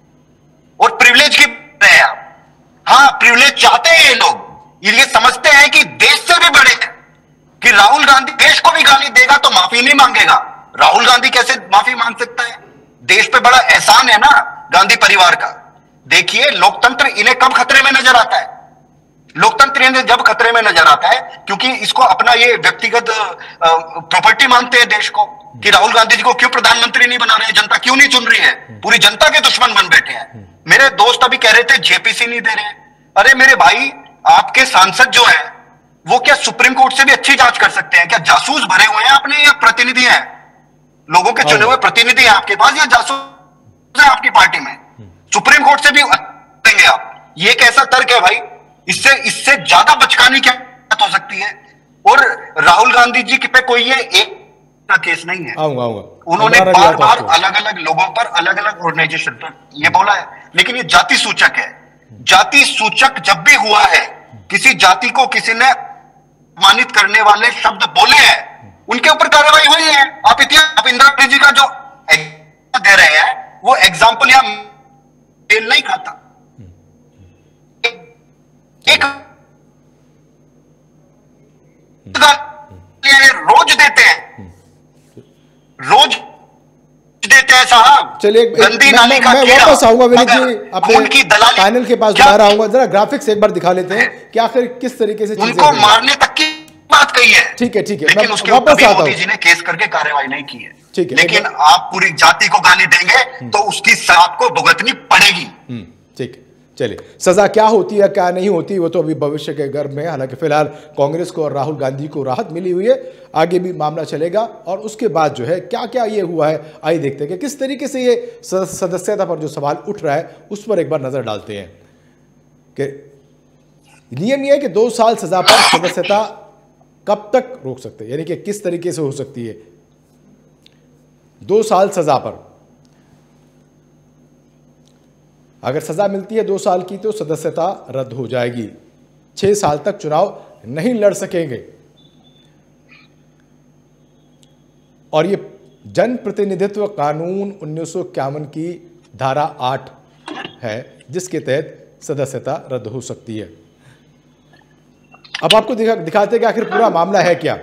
और प्रिविलेज की रहे हैं आप। हाँ, प्रिविलेज चाहते हैं ये लोग, ये समझते हैं कि देश से भी बड़े हैं, कि राहुल गांधी देश को भी गाली देगा तो माफी नहीं मांगेगा। राहुल गांधी कैसे माफी मांग सकता है? देश पे बड़ा एहसान है ना गांधी परिवार का। देखिए, लोकतंत्र इन्हें कब खतरे में नजर आता है? लोकतंत्र इन्हें जब खतरे में नजर आता है क्योंकि इसको अपना ये व्यक्तिगत प्रॉपर्टी मानते हैं देश को, कि राहुल गांधी जी को क्यों प्रधानमंत्री नहीं बना रहे, जनता क्यों नहीं चुन रही है, पूरी जनता के दुश्मन बन बैठे हैं। मेरे दोस्त अभी कह रहे थे जेपीसी नहीं दे रहे। अरे मेरे भाई, आपके सांसद जो है वो क्या सुप्रीम कोर्ट से भी अच्छी जांच कर सकते हैं? क्या जासूस भरे हुए हैं आपने, या प्रतिनिधि हैं, लोगों के चुने हुए प्रतिनिधि हैं आपके पास, या जासूस है आपकी पार्टी में? सुप्रीम कोर्ट से भी देंगे आप? ये कैसा तर्क है भाई? इससे इससे ज्यादा बचकानी क्या हो सकती है? और राहुल गांधी जी पे कोई ये एक का केस नहीं है। आऊंगा आऊंगा उन्होंने बार बार अलग अलग लोगों पर, अलग अलग ऑर्गेनाइजेशन पर ये बोला है, लेकिन ये जाति सूचक है। जाति सूचक जब भी हुआ है, किसी जाति को किसी ने अपमानित करने वाले शब्द बोले हैं, उनके ऊपर कार्रवाई हुई है। आप इतिहास, आप इंदिरा गांधी जी का जो दे रहे हैं वो एग्जाम्पल यहां तेल नहीं खाता। एक रोज देते हैं, रोज देते हैं साहब। चलिए, गंदी नाली का मैं वापस आऊंगा विनीत जी, अपने उनकी दलाली पैनल के पास दोबारा आऊंगा। जरा ग्राफिक्स एक बार दिखा लेते हैं कि आखिर किस तरीके से उनको मारने तक की बात कही है। ठीक है ठीक है, लेकिन उसके ऊपर मोदी जी ने केस करके कार्रवाई नहीं की है। ठीक है, लेकिन आप पूरी जाति को गाली देंगे तो उसकी सजा को भुगतनी पड़ेगी। ठीक है, चलिए, सजा क्या होती है क्या नहीं होती वो तो अभी भविष्य के गर्भ में। हालांकि फिलहाल कांग्रेस को और राहुल गांधी को राहत मिली हुई है, आगे भी मामला चलेगा और उसके बाद जो है क्या क्या ये हुआ है, आइए देखते हैं कि किस तरीके से ये सदस्यता पर जो सवाल उठ रहा है उस पर एक बार नजर डालते हैं। कि नियम यह है कि दो साल सजा पर सदस्यता कब तक रोक सकते हैं, यानी कि किस तरीके से हो सकती है। दो साल सजा पर अगर सजा मिलती है दो साल की तो सदस्यता रद्द हो जाएगी, छह साल तक चुनाव नहीं लड़ सकेंगे। और ये जन प्रतिनिधित्व कानून उन्नीस सौ इक्यावन की धारा आठ है जिसके तहत सदस्यता रद्द हो सकती है। अब आपको दिखा, दिखाते हैं कि आखिर पूरा मामला है क्या।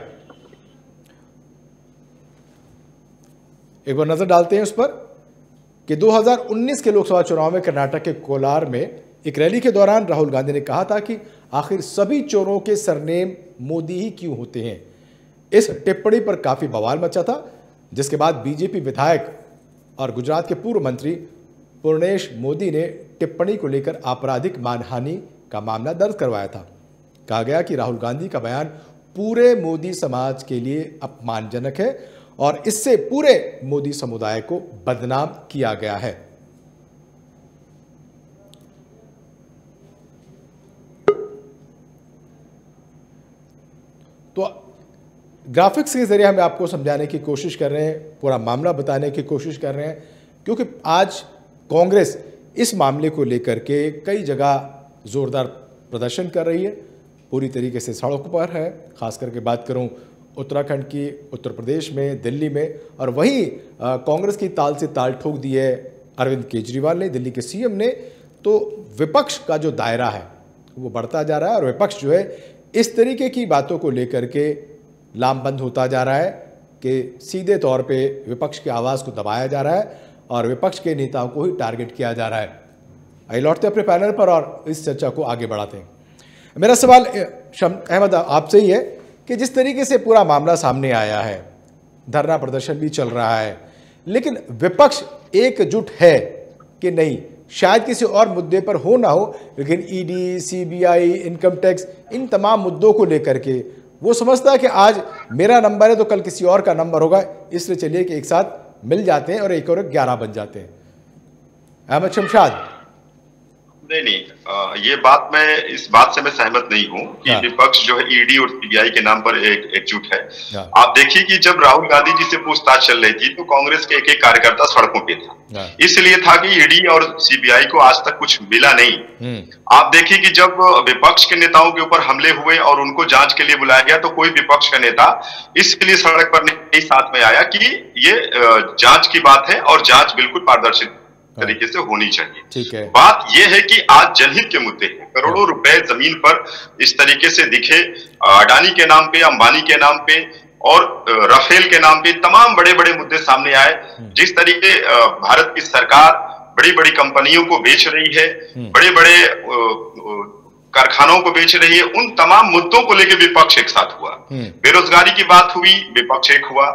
एक बार नजर डालते हैं उस पर कि दो हज़ार उन्नीस के लोकसभा चुनाव में कर्नाटक के कोलार में एक रैली के दौरान राहुल गांधी ने कहा था कि आखिर सभी चोरों के सरनेम मोदी ही क्यों होते हैं। इस टिप्पणी पर काफी बवाल मचा था, जिसके बाद बीजेपी विधायक और गुजरात के पूर्व मंत्री पूर्णेश मोदी ने टिप्पणी को लेकर आपराधिक मानहानि का मामला दर्ज करवाया था। कहा गया कि राहुल गांधी का बयान पूरे मोदी समाज के लिए अपमानजनक है और इससे पूरे मोदी समुदाय को बदनाम किया गया है। तो ग्राफिक्स के जरिए हम आपको समझाने की कोशिश कर रहे हैं, पूरा मामला बताने की कोशिश कर रहे हैं, क्योंकि आज कांग्रेस इस मामले को लेकर के कई जगह जोरदार प्रदर्शन कर रही है, पूरी तरीके से सड़कों पर है। खास करके बात करूं उत्तराखंड की, उत्तर प्रदेश में, दिल्ली में, और वहीं कांग्रेस की ताल से ताल ठोक दी है अरविंद केजरीवाल ने, दिल्ली के सीएम ने। तो विपक्ष का जो दायरा है वो बढ़ता जा रहा है और विपक्ष जो है इस तरीके की बातों को लेकर के लामबंद होता जा रहा है। कि सीधे तौर पे विपक्ष की आवाज़ को दबाया जा रहा है और विपक्ष के नेताओं को ही टारगेट किया जा रहा है। आइए लौटते अपने पैनल पर और इस चर्चा को आगे बढ़ाते हैं। मेरा सवाल अहमद आपसे ही है कि जिस तरीके से पूरा मामला सामने आया है, धरना प्रदर्शन भी चल रहा है, लेकिन विपक्ष एकजुट है कि नहीं? शायद किसी और मुद्दे पर हो ना हो, लेकिन ईडी, सीबीआई, इनकम टैक्स, इन तमाम मुद्दों को लेकर के वो समझता है कि आज मेरा नंबर है तो कल किसी और का नंबर होगा, इसलिए चलिए कि एक साथ मिल जाते हैं और एक और ग्यारह बन जाते हैं। अहमद शमशाद। नहीं नहीं आ, ये बात मैं इस बात से मैं सहमत नहीं हूँ कि विपक्ष जो है ईडी और सीबीआई के नाम पर एक एकजुट है। आप देखिए कि जब राहुल गांधी जी से पूछताछ चल रही थी तो कांग्रेस के एक एक कार्यकर्ता सड़कों पे था, इसलिए था कि ईडी और सीबीआई को आज तक कुछ मिला नहीं। आप देखिए कि जब विपक्ष के नेताओं के ऊपर हमले हुए और उनको जांच के लिए बुलाया गया तो कोई विपक्ष का नेता इसलिए सड़क पर नहीं साथ में आया कि ये जांच की बात है और जांच बिल्कुल पारदर्शी तरीके से होनी चाहिए। ठीक है। बात यह है कि आज जनहित के मुद्दे हैं, करोड़ों रुपए जमीन पर इस तरीके से दिखे, अडानी के नाम पे, अंबानी के नाम पे और राफेल के नाम पे तमाम बड़े बड़े मुद्दे सामने आए। जिस तरीके भारत की सरकार बड़ी बड़ी कंपनियों को बेच रही है, बड़े बड़े कारखानों को बेच रही है, उन तमाम मुद्दों को लेकर विपक्ष एक साथ हुआ। बेरोजगारी की बात हुई, विपक्ष एक हुआ।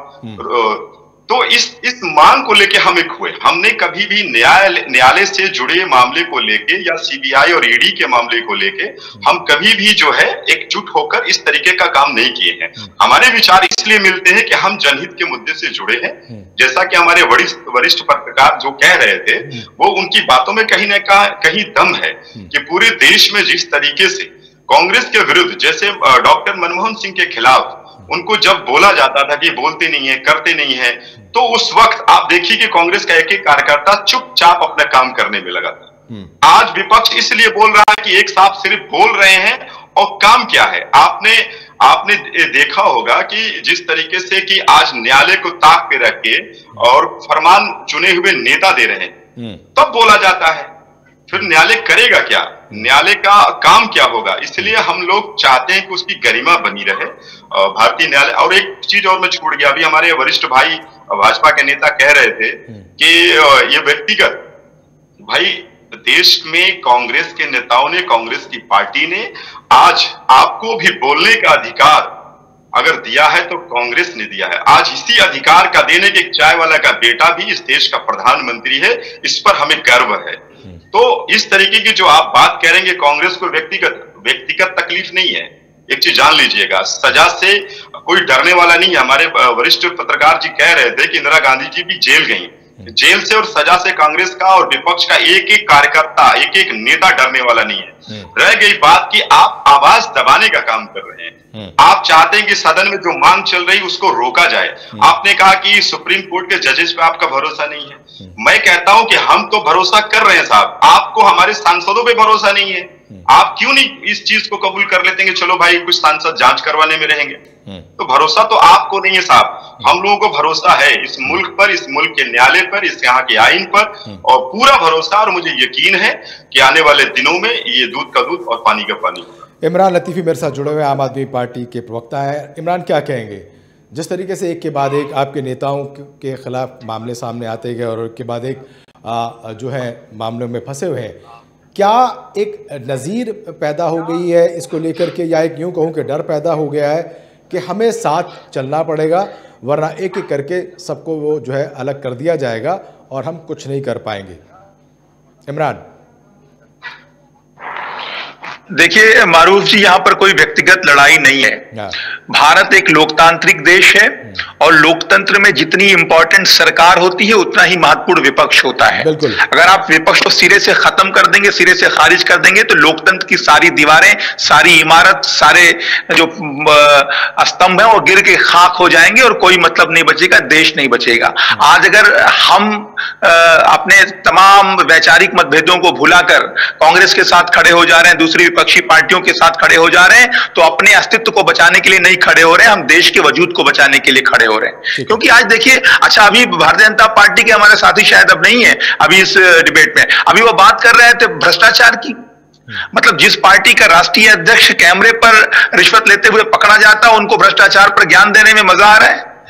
तो इस इस मांग को लेके हम एक हुए। हमने कभी भी न्यायालय न्यायालय से जुड़े मामले को लेके या सीबीआई और ईडी के मामले को लेके हम कभी भी जो है एकजुट होकर इस तरीके का काम नहीं किए हैं। हमारे विचार इसलिए मिलते हैं कि हम जनहित के मुद्दे से जुड़े हैं। जैसा कि हमारे वरिष्ठ वरिष्ठ पत्रकार जो कह रहे थे, वो उनकी बातों में कहीं न कहीं दम है कि पूरे देश में जिस तरीके से कांग्रेस के विरुद्ध, जैसे डॉक्टर मनमोहन सिंह के खिलाफ उनको जब बोला जाता था कि बोलते नहीं है, करते नहीं है, तो उस वक्त आप देखिए कि कांग्रेस का एक एक कार्यकर्ता चुपचाप अपना काम करने में लगा था। आज विपक्ष इसलिए बोल रहा है कि एक साहब सिर्फ बोल रहे हैं और काम क्या है। आपने आपने देखा होगा कि जिस तरीके से कि आज न्यायालय को ताक पे रख के और फरमान चुने हुए नेता दे रहे हैं, तब बोला जाता है। फिर न्यायालय करेगा क्या? न्यायालय का काम क्या होगा? इसलिए हम लोग चाहते हैं कि उसकी गरिमा बनी रहे भारतीय न्यायालय। और एक चीज और मैं छूट गया, अभी हमारे वरिष्ठ भाई भाजपा के नेता कह रहे थे कि ये व्यक्तिगत, भाई देश में कांग्रेस के नेताओं ने, कांग्रेस की पार्टी ने आज आपको भी बोलने का अधिकार अगर दिया है तो कांग्रेस ने दिया है। आज इसी अधिकार का देने के चाय वाला का बेटा भी इस देश का प्रधानमंत्री है, इस पर हमें गर्व है। तो इस तरीके की जो आप बात करेंगे, कांग्रेस को व्यक्तिगत व्यक्तिगत तकलीफ नहीं है। एक चीज जान लीजिएगा, सजा से कोई डरने वाला नहीं है। हमारे वरिष्ठ पत्रकार जी कह रहे थे कि इंदिरा गांधी जी भी जेल गई। जेल से और सजा से कांग्रेस का और विपक्ष का एक एक कार्यकर्ता, एक एक नेता डरने वाला नहीं है। रह गई बात कि आप आवाज दबाने का काम कर रहे हैं। आप चाहते हैं कि सदन में जो मांग चल रही उसको रोका जाए। आपने कहा कि सुप्रीम कोर्ट के जजेस पे आपका भरोसा नहीं है। मैं कहता हूं कि हम तो भरोसा कर रहे हैं साहब, आपको हमारे सांसदों पे भरोसा नहीं है। आप क्यों नहीं इस चीज को कबूल कर लेते हैं कि चलो भाई कुछ सांसद जांच करवाने में रहेंगे? तो भरोसा तो आपको नहीं है साहब, हम लोगों को भरोसा है इस मुल्क पर, इस मुल्क के न्यायालय पर, इस यहाँ के आईन पर, और पूरा भरोसा। और मुझे यकीन है कि आने वाले दिनों में ये दूध का दूध और पानी का पानी होगा। इमरान लतीफी मेरे साथ जुड़े हुए आम आदमी पार्टी के प्रवक्ता है। इमरान, क्या कहेंगे? जिस तरीके से एक के बाद एक आपके नेताओं के खिलाफ मामले सामने आते गए और एक के बाद एक आ, जो है मामलों में फंसे हुए हैं, क्या एक नज़ीर पैदा हो गई है इसको लेकर के, या एक यूं कहूं कि डर पैदा हो गया है कि हमें साथ चलना पड़ेगा वरना एक एक करके सबको वो जो है अलग कर दिया जाएगा और हम कुछ नहीं कर पाएंगे? इमरान। देखिए मारूफ जी, यहाँ पर कोई व्यक्तिगत लड़ाई नहीं है। भारत एक लोकतांत्रिक देश है और लोकतंत्र में जितनी इंपॉर्टेंट सरकार होती है उतना ही महत्वपूर्ण विपक्ष होता है। अगर आप विपक्ष को सिरे से खत्म कर देंगे, सिरे से खारिज कर देंगे, तो लोकतंत्र की सारी दीवारें, सारी इमारत, सारे जो स्तंभ हैं वो गिर के खाक हो जाएंगे और कोई मतलब नहीं बचेगा, देश नहीं बचेगा। आज अगर हम अपने तमाम वैचारिक मतभेदों को भुलाकर कांग्रेस के साथ खड़े हो जा रहे हैं, दूसरी विपक्षी पार्टियों के साथ खड़े हो जा रहे हैं, तो अपने अस्तित्व को बचाने के लिए नहीं खड़े हो रहे हैं, हम देश के वजूद को बचाने के लिए खड़े हो रहे हैं। क्योंकि आज देखिए, अच्छा अभी भारतीय जनता पार्टी के हमारे साथी शायद अब नहीं है अभी इस डिबेट में, अभी वो बात कर रहे थे भ्रष्टाचार की। मतलब जिस पार्टी का राष्ट्रीय अध्यक्ष कैमरे पर रिश्वत लेते हुए पकड़ा जाता है, उनको भ्रष्टाचार पर ज्ञान देने में मजा आ रहा है।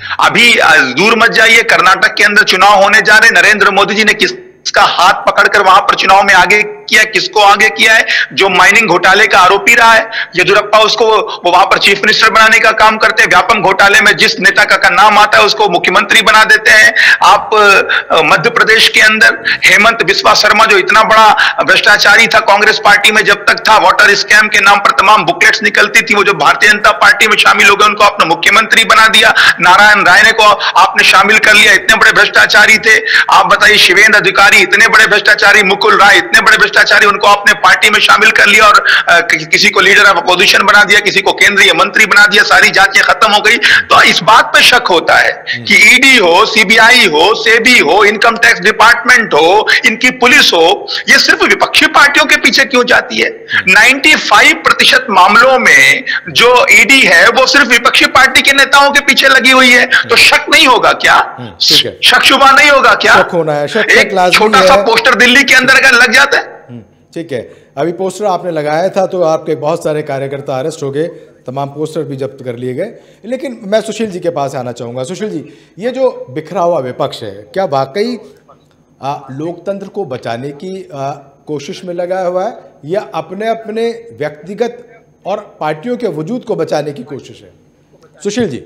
अभी दूर मत जाइए, कर्नाटक के अंदर चुनाव होने जा रहे, नरेंद्र मोदी जी ने किस इसका हाथ पकड़कर वहां पर चुनाव में आगे किया, किसको आगे किया है? जो माइनिंग घोटाले का आरोपी रहा है येदियुरप्पा, उसको वो वहां पर चीफ मिनिस्टर बनाने का काम करते हैं। व्यापम घोटाले में जिस नेता का, का नाम आता है उसको मुख्यमंत्री बना देते हैं। आप मध्य प्रदेश के अंदर हेमंत बिस्वा शर्मा जो इतना बड़ा भ्रष्टाचारी था कांग्रेस पार्टी में जब तक था, वाटर स्कैम के नाम पर तमाम बुकलेट्स निकलती थी, वो जो भारतीय जनता पार्टी में शामिल हो गए उनको आपने मुख्यमंत्री बना दिया। नारायण राय ने को आपने शामिल कर लिया, इतने बड़े भ्रष्टाचारी थे। आप बताइए शिवेंद्र अधिकारी इतने बड़े भ्रष्टाचारी, मुकुल राय इतने बड़े भ्रष्टाचारी, उनको आपने पार्टी में शामिल कर लिया और आ, किसी को लीडर ऑफ अपोजिशन बना दिया, किसी को केंद्रीय मंत्री बना दिया, सारी जांचें खत्म हो गई। तो इस बात पे शक होता है कि ईडी हो, सीबीआई हो, सेबी हो, इनकम टैक्स डिपार्टमेंट हो, इनकी पुलिस हो, ये सिर्फ विपक्षी पार्टियों के पीछे क्यों जाती है? पचानवे प्रतिशत मामलों में जो ईडी है वो सिर्फ विपक्षी पार्टी के नेताओं के पीछे लगी हुई है। तो शक नहीं होगा क्या? शक शुबा नहीं होगा क्या? शक होना है, शक एक छोटा सा पोस्टर दिल्ली के अंदर अगर लग जाता है। ठीक है, अभी पोस्टर आपने लगाया था तो आपके बहुत सारे कार्यकर्ता अरेस्ट हो गए, तमाम पोस्टर भी जब्त कर लिए गए। लेकिन मैं सुशील जी के पास आना चाहूंगा। सुशील जी, ये जो बिखरा हुआ विपक्ष है, क्या वाकई लोकतंत्र को बचाने की आ, कोशिश में लगा हुआ है या अपने अपने व्यक्तिगत और पार्टियों के वजूद को बचाने की कोशिश है? सुशील जी।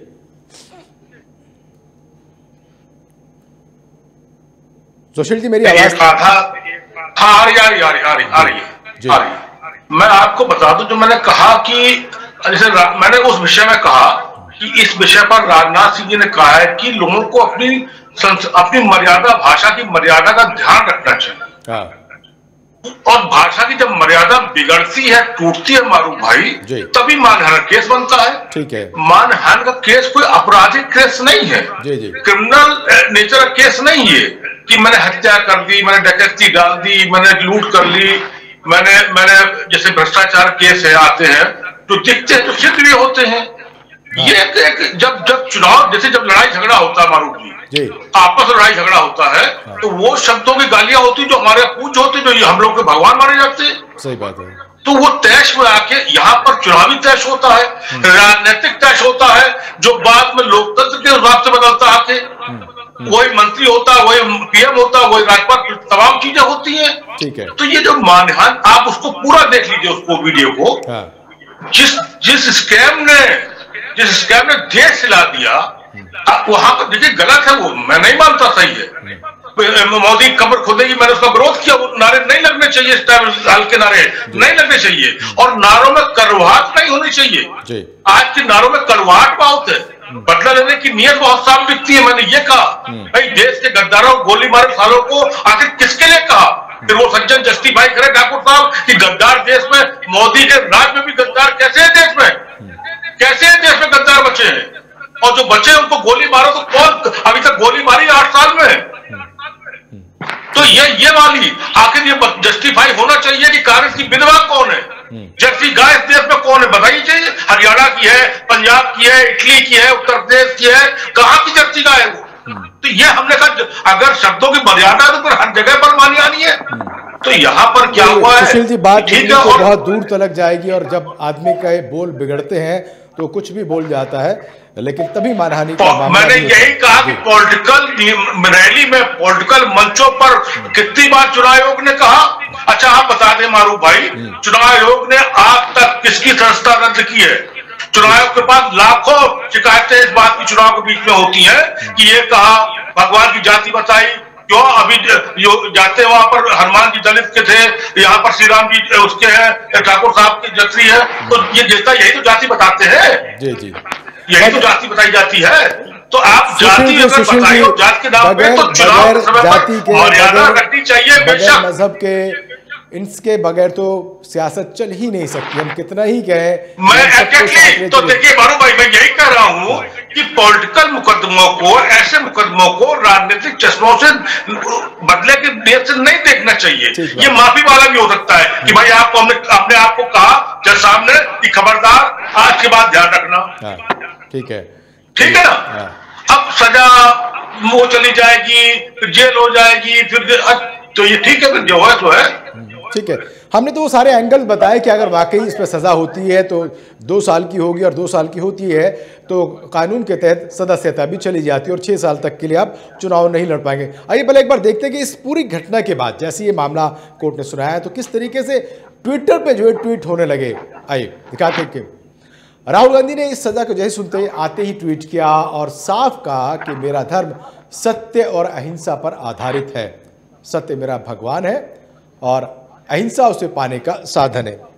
सुशील जी, मेरी आवाज कहा था, हाँ आ रही आ रही आ रही आ रही आ रही है आ रही है। मैं आपको बता दूं, जो मैंने कहा कि जैसे मैंने उस विषय में कहा कि इस विषय पर राजनाथ सिंह जी ने कहा है कि लोगों को अपनी अपनी मर्यादा, भाषा की मर्यादा का ध्यान रखना चाहिए। और भाषा की जब मर्यादा बिगड़ती है, टूटती है मारू भाई, तभी मानहानि का केस बनता है। ठीक है, मानहानि का केस कोई आपराधिक केस नहीं है, क्रिमिनल नेचर का केस नहीं है कि मैंने हत्या कर दी, मैंने डकैती डाल दी, मैंने लूट कर ली, मैंने मैंने जैसे भ्रष्टाचार केस है आते हैं तो दिखते हैं तो सिद्ध भी होते हैं। ये एक, एक जब जब चुनाव, जैसे जब लड़ाई झगड़ा होता है मारू जी, आपस में लड़ाई झगड़ा होता है तो वो शब्दों की गालियां होती जो हमारे पूछ होते, जो हम लोग के भगवान मारे जाते हैं। सही बात है। तो वो तैश में आके यहाँ पर चुनावी तैश होता है, राजनीतिक तैश होता है, जो बाद में लोकतंत्र के हिसाब से बदलता आके वही मंत्री होता है, वही पीएम होता है, वही राज्यपाल, तमाम चीजें होती हैं। ठीक है। तो ये जो मानहानि, आप उसको पूरा देख लीजिए उसको वीडियो को। जिस जिस स्कैम ने जिस स्कैम ने देश हिला दिया, वहां पर देखिए गलत है, वो मैं नहीं मानता सही है। मोदी खबर खुदेगी, मैंने उसका विरोध किया, वो नारे नहीं लगने चाहिए, इस टाइम हाल के नारे नहीं लगने चाहिए और नारों में कड़वाहट नहीं होनी चाहिए। आज के नारों में कड़वाहट बहुत है, बदला लेने की नीयत बहुत साफ दिखती है। मैंने ये कहा भाई, देश के गद्दारों को, गोली मारे सालों को आखिर किसके लिए कहा? फिर वो सज्जन जस्टिफाई करे ठाकुर साहब कि गद्दार देश में, मोदी के राज में भी गद्दार कैसे है देश में, कैसे है देश में गद्दार बचे हैं? और जो बचे उनको गोली मारो तो कौन अभी तक गोली मारी आठ साल में? तो ये ये वाली आखिर ये जस्टिफाई होना चाहिए कि कांग्रेस की विधवा कौन है, जर्सी गाय इस देश में कौन है बताइए चाहिए। हरियाणा की है, पंजाब की है, इटली की है, उत्तर प्रदेश की है, कहां की जर्सी गाय है वो? तो ये हमने कहा अगर शब्दों की मर्यादा तो हर जगह पर मानी आनी है। तो यहाँ पर क्या हुआ है? सुशील जी, बात तो बहुत दूर तक जाएगी और जब आदमी का बोल बिगड़ते हैं तो कुछ भी बोल जाता है, लेकिन तभी मानहानि का मामला। मैंने यही कहा कि पॉलिटिकल रैली में, पॉलिटिकल मंचों पर कितनी बार चुनाव आयोग ने कहा। अच्छा आप बता दें मारू भाई, चुनाव आयोग ने आज तक किसकी संस्था रद्द की है? चुनाव आयोग के पास लाखों शिकायतें इस बात की चुनाव के बीच में होती है कि ये कहा भगवान की जाति बताई, क्यों अभी जाते वहां पर हनुमान जी दलित के थे, यहाँ पर श्री राम जी उसके हैं, ठाकुर साहब की जत्री है, तो ये जैसा यही तो जाति बताते हैं। जी जी, यही तो जाति बताई जाती है। तो आप जाति अगर बताई हो जाति के नाम पे, तो चुनाव समय पर मर्यादा रखनी चाहिए। बगैर मजहब के, इनके बगैर तो सियासत चल ही नहीं सकती, हम कितना ही कहें। मैं एग्जैक्टली, तो देखिए मारू भाई, मैं यही कह रहा हूं कि पॉलिटिकल मुकदमों को, ऐसे मुकदमों को राजनीतिक चश्मों से बदले के नियत से नहीं देखना चाहिए। ये माफी वाला भी हो सकता है कि भाई आपको हमने अपने आप को कहा जज साहब ने कि खबरदार आज के बाद ध्यान रखना। ठीक है, ठीक है ना। अब सजा वो चली जाएगी, फिर जेल हो जाएगी, फिर तो ये ठीक है, फिर जो है तो है। ठीक है। हमने तो वो सारे एंगल बताए कि अगर वाकई इस पर सजा होती है तो दो साल की होगी और दो साल की होती है तो कानून के तहत सदस्यता भी चली जाती है और छह साल तक के लिए आप चुनाव नहीं लड़ पाएंगे। आइए पहले एक बार देखते हैं कि इस पूरी घटना के बाद जैसे ये मामला कोर्ट ने सुनाया है तो किस तरीके से ट्विटर पे जो है ट्वीट होने लगे। आइए दिखाते हैं कि राहुल गांधी ने इस सजा को जैसे सुनते ही आते ही ट्वीट किया और साफ कहा कि मेरा धर्म सत्य और अहिंसा पर आधारित है। सत्य मेरा भगवान है और अहिंसा उसे पाने का साधन है।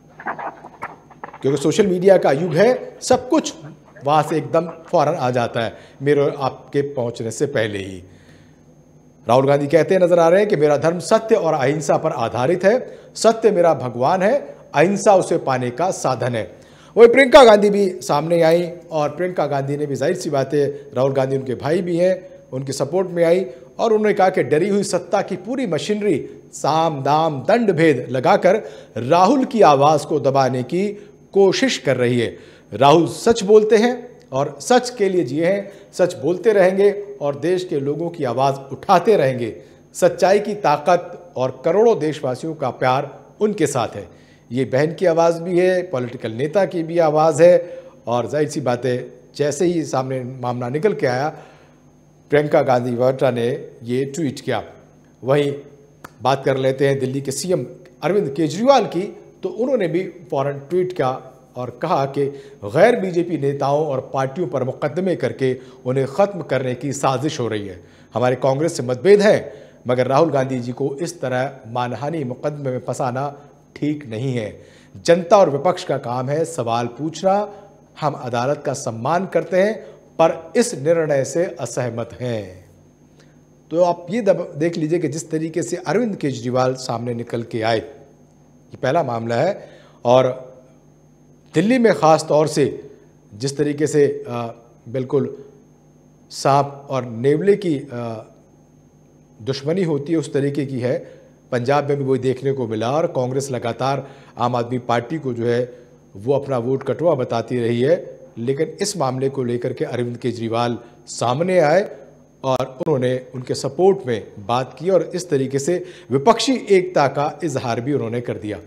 क्योंकि सोशल मीडिया का युग है, सब कुछ वहां से एकदम फौरन आ जाता है मेरे और आपके पहुंचने से पहले ही। राहुल गांधी कहते नजर आ रहे हैं कि मेरा धर्म सत्य और अहिंसा पर आधारित है। सत्य मेरा भगवान है, अहिंसा उसे पाने का साधन है। वही प्रियंका गांधी भी सामने आई और प्रियंका गांधी ने भी जाहिर सी बात है, राहुल गांधी उनके भाई भी हैं, उनके सपोर्ट में आई और उन्होंने कहा कि डरी हुई सत्ता की पूरी मशीनरी साम दाम दंड भेद लगाकर राहुल की आवाज को दबाने की कोशिश कर रही है। राहुल सच बोलते हैं और सच के लिए जिए हैं, सच बोलते रहेंगे और देश के लोगों की आवाज उठाते रहेंगे। सच्चाई की ताकत और करोड़ों देशवासियों का प्यार उनके साथ है। ये बहन की आवाज़ भी है, पॉलिटिकल नेता की भी आवाज़ है और जाहिर सी बात है जैसे ही सामने मामला निकल के आया प्रियंका गांधी वाड्रा ने ये ट्वीट किया। वहीं बात कर लेते हैं दिल्ली के सीएम अरविंद केजरीवाल की, तो उन्होंने भी फौरन ट्वीट किया और कहा कि गैर बीजेपी नेताओं और पार्टियों पर मुकदमे करके उन्हें ख़त्म करने की साजिश हो रही है। हमारे कांग्रेस से मतभेद हैं मगर राहुल गांधी जी को इस तरह मानहानि मुकदमे में फंसाना ठीक नहीं है। जनता और विपक्ष का काम है सवाल पूछना। हम अदालत का सम्मान करते हैं पर इस निर्णय से असहमत हैं। तो आप ये देख लीजिए कि जिस तरीके से अरविंद केजरीवाल सामने निकल के आए, ये पहला मामला है और दिल्ली में ख़ास तौर से जिस तरीके से आ, बिल्कुल सांप और नेवले की आ, दुश्मनी होती है उस तरीके की है। पंजाब में भी वही देखने को मिला और कांग्रेस लगातार आम आदमी पार्टी को जो है वो अपना वोट कटवा बताती रही है, लेकिन इस मामले को लेकर के अरविंद केजरीवाल सामने आए और उन्होंने उनके सपोर्ट में बात की और इस तरीके से विपक्षी एकता का इजहार भी उन्होंने कर दिया।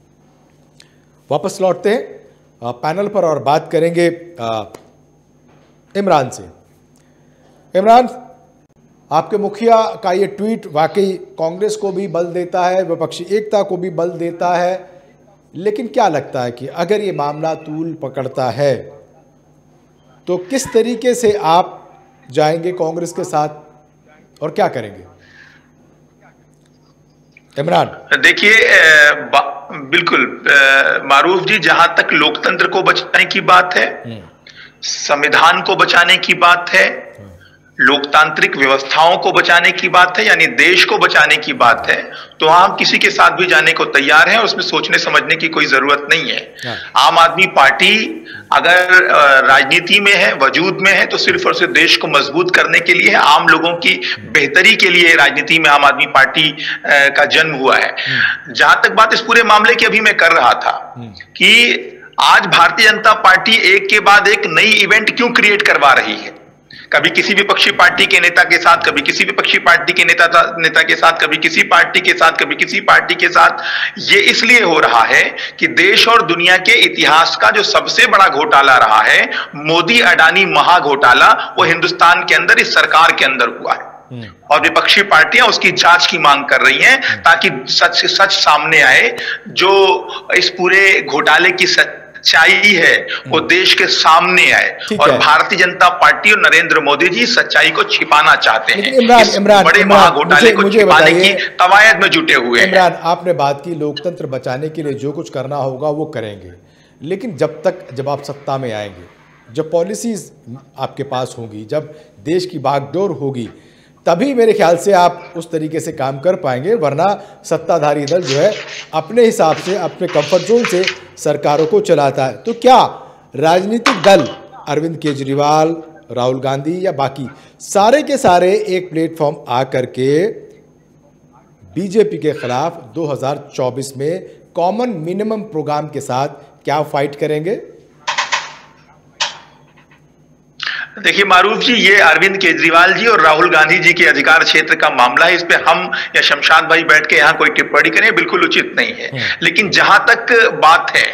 वापस लौटते हैं पैनल पर और बात करेंगे इमरान से। इमरान, आपके मुखिया का ये ट्वीट वाकई कांग्रेस को भी बल देता है, विपक्षी एकता को भी बल देता है, लेकिन क्या लगता है कि अगर ये मामला तूल पकड़ता है तो किस तरीके से आप जाएंगे कांग्रेस के साथ और क्या करेंगे? इमरान, देखिए बिल्कुल मारूफ जी, जहां तक लोकतंत्र को बचाने की बात है, संविधान को बचाने की बात है, लोकतांत्रिक व्यवस्थाओं को बचाने की बात है, यानी देश को बचाने की बात है, तो हम किसी के साथ भी जाने को तैयार हैं। उसमें सोचने समझने की कोई जरूरत नहीं है। आम आदमी पार्टी अगर राजनीति में है, वजूद में है, तो सिर्फ और सिर्फ देश को मजबूत करने के लिए है, आम लोगों की बेहतरी के लिए राजनीति में आम आदमी पार्टी का जन्म हुआ है। जहां तक बात इस पूरे मामले की अभी मैं कर रहा था कि आज भारतीय जनता पार्टी एक के बाद एक नई इवेंट क्यों क्रिएट करवा रही है। कभी किसी विपक्षी पार्टी के नेता के साथ, कभी किसी विपक्षी पार्टी के नेता नेता के साथ, कभी किसी पार्टी के साथ, कभी किसी पार्टी के साथ। ये इसलिए हो रहा है कि देश और दुनिया के इतिहास का जो सबसे बड़ा घोटाला रहा है, मोदी अडानी महा घोटाला, वो हिंदुस्तान के अंदर, इस सरकार के अंदर हुआ है और विपक्षी पार्टियां उसकी जांच की मांग कर रही हैं ताकि सच सच सामने आए। जो इस पूरे घोटाले की सच सच्चाई है वो देश के सामने आए और भारतीय जनता पार्टी और नरेंद्र मोदी जी सच्चाई को छिपाना चाहते हैं। इमरान, इस इमरान, बड़े इमरान, महाघोटाले को मुझे छिपाने की कवायद में जुटे हुए हैं। इमरान, आपने बात की लोकतंत्र बचाने के लिए जो कुछ करना होगा वो करेंगे, लेकिन जब तक जब आप सत्ता में आएंगे, जब पॉलिसीज आपके पास होंगी, जब देश की बागडोर होगी, तभी मेरे ख्याल से आप उस तरीके से काम कर पाएंगे। वरना सत्ताधारी दल जो है अपने हिसाब से, अपने कंफर्ट जोन से सरकारों को चलाता है। तो क्या राजनीतिक दल अरविंद केजरीवाल, राहुल गांधी या बाकी सारे के सारे एक प्लेटफॉर्म आ करके बीजेपी के खिलाफ दो हज़ार चौबीस में कॉमन मिनिमम प्रोग्राम के साथ क्या फाइट करेंगे? देखिए मारूफ जी, ये अरविंद केजरीवाल जी और राहुल गांधी जी के अधिकार क्षेत्र का मामला है। इस पे हम या शमशाद भाई बैठ के यहाँ कोई टिप्पणी करें बिल्कुल उचित नहीं है। लेकिन जहां तक बात है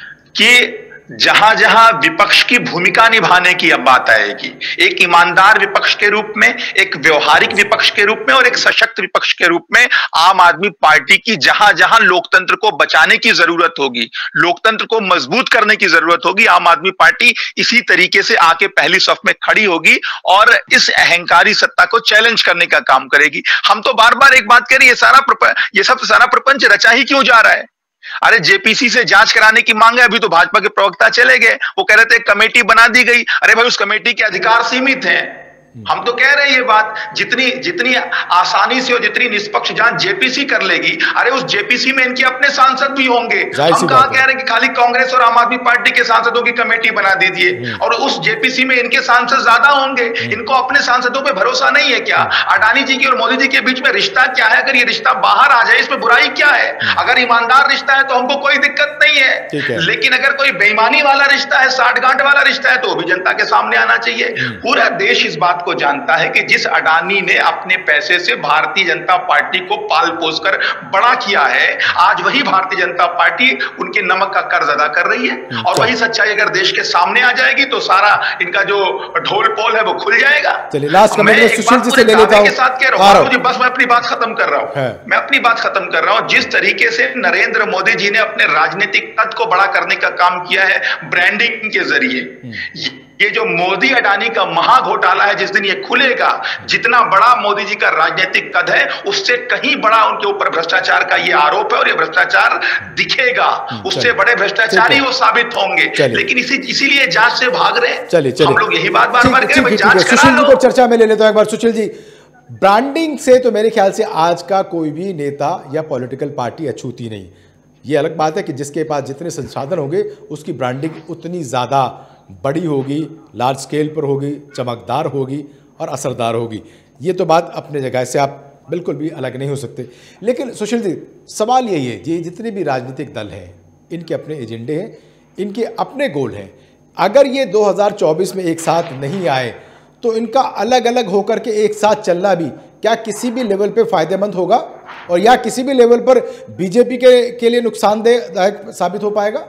कि जहां जहां विपक्ष की भूमिका निभाने की अब बात आएगी, एक ईमानदार विपक्ष के रूप में, एक व्यवहारिक विपक्ष के रूप में और एक सशक्त विपक्ष के रूप में आम आदमी पार्टी की जहां जहां लोकतंत्र को बचाने की जरूरत होगी, लोकतंत्र को मजबूत करने की जरूरत होगी, आम आदमी पार्टी इसी तरीके से आके पहली सफ में खड़ी होगी और इस अहंकारी सत्ता को चैलेंज करने का काम करेगी। हम तो बार बार एक बात करें, ये सारा ये सब सारा प्रपंच रचा ही क्यों जा रहा है? अरे जेपीसी से जांच कराने की मांग है, अभी तो भाजपा के प्रवक्ता चले गए, वो कह रहे थे कमेटी बना दी गई। अरे भाई, उस कमेटी के अधिकार सीमित हैं। हम तो कह रहे हैं ये बात, जितनी जितनी आसानी से और जितनी निष्पक्ष जांच जेपीसी कर लेगी, अरे उस जेपीसी में इनके अपने सांसद भी होंगे। हम कहां कह रहे हैं कि खाली कांग्रेस और आम आदमी पार्टी के सांसदों की कमेटी बना दीजिए, और उस जेपीसी में इनके सांसद ज्यादा होंगे। इनको अपने सांसदों पे भरोसा नहीं है क्या? अडानी जी की और मोदी जी के बीच में रिश्ता क्या है? अगर ये रिश्ता बाहर आ जाए, इसमें बुराई क्या है? अगर ईमानदार रिश्ता है तो हमको कोई दिक्कत नहीं है, लेकिन अगर कोई बेईमानी वाला रिश्ता है, साठगांठ वाला रिश्ता है, तो भी जनता के सामने आना चाहिए। पूरा देश इस बात को जानता है कि जिस अडानी ने अपने पैसे से भारतीय जनता पार्टी को पाल पोस कर बड़ा किया है, आज वही भारतीय जनता पार्टी उनके नमक का कर्ज अदा कर रही है। और वही सच्चाई अगर देश के सामने आ जाएगी तो सारा इनका जो ढोल पोल है वो खुल जाएगा। चलिए लास्ट कमेंट में सुशील जी से ले लेता हूं। के साथ कह रहा हूं, बस मैं अपनी बात खत्म कर रहा हूं मैं अपनी बात खत्म कर रहा हूं जिस तरीके से नरेंद्र मोदी जी ने अपने राजनीतिक कद को बड़ा करने का काम किया है ब्रांडिंग के जरिए, ये जो मोदी अडानी का महा घोटाला है, जिस दिन ये खुलेगा, जितना बड़ा मोदी जी का राजनीतिक कद है उससे कहीं बड़ा उनके ऊपर भ्रष्टाचार का ये आरोप है, और ये भ्रष्टाचार दिखेगा, उससे बड़े भ्रष्टाचारी वो साबित होंगे। लेकिन इसी इसीलिए जांच से भाग रहे हैं। चलिए चलिए हम लोग यही बात बार बार करें, जांच करा सुशील जी लो। को चर्चा में ले लेता हूं एक बार। सुशील जी, ब्रांडिंग से तो मेरे ख्याल से आज का कोई भी नेता या पॉलिटिकल पार्टी अछूती नहीं। ये अलग बात है कि जिसके पास जितने संसाधन होंगे उसकी ब्रांडिंग उतनी ज्यादा बड़ी होगी, लार्ज स्केल पर होगी, चमकदार होगी और असरदार होगी। ये तो बात अपने जगह से आप बिल्कुल भी अलग नहीं हो सकते। लेकिन सुशील जी, सवाल यही है, ये जितने भी राजनीतिक दल हैं इनके अपने एजेंडे हैं, इनके अपने गोल हैं। अगर ये दो हज़ार चौबीस में एक साथ नहीं आए तो इनका अलग अलग होकर के एक साथ चलना भी क्या किसी भी लेवल पे फायदेमंद होगा, और या किसी भी लेवल पर बीजेपी के, के लिए नुकसानदेह साबित हो पाएगा?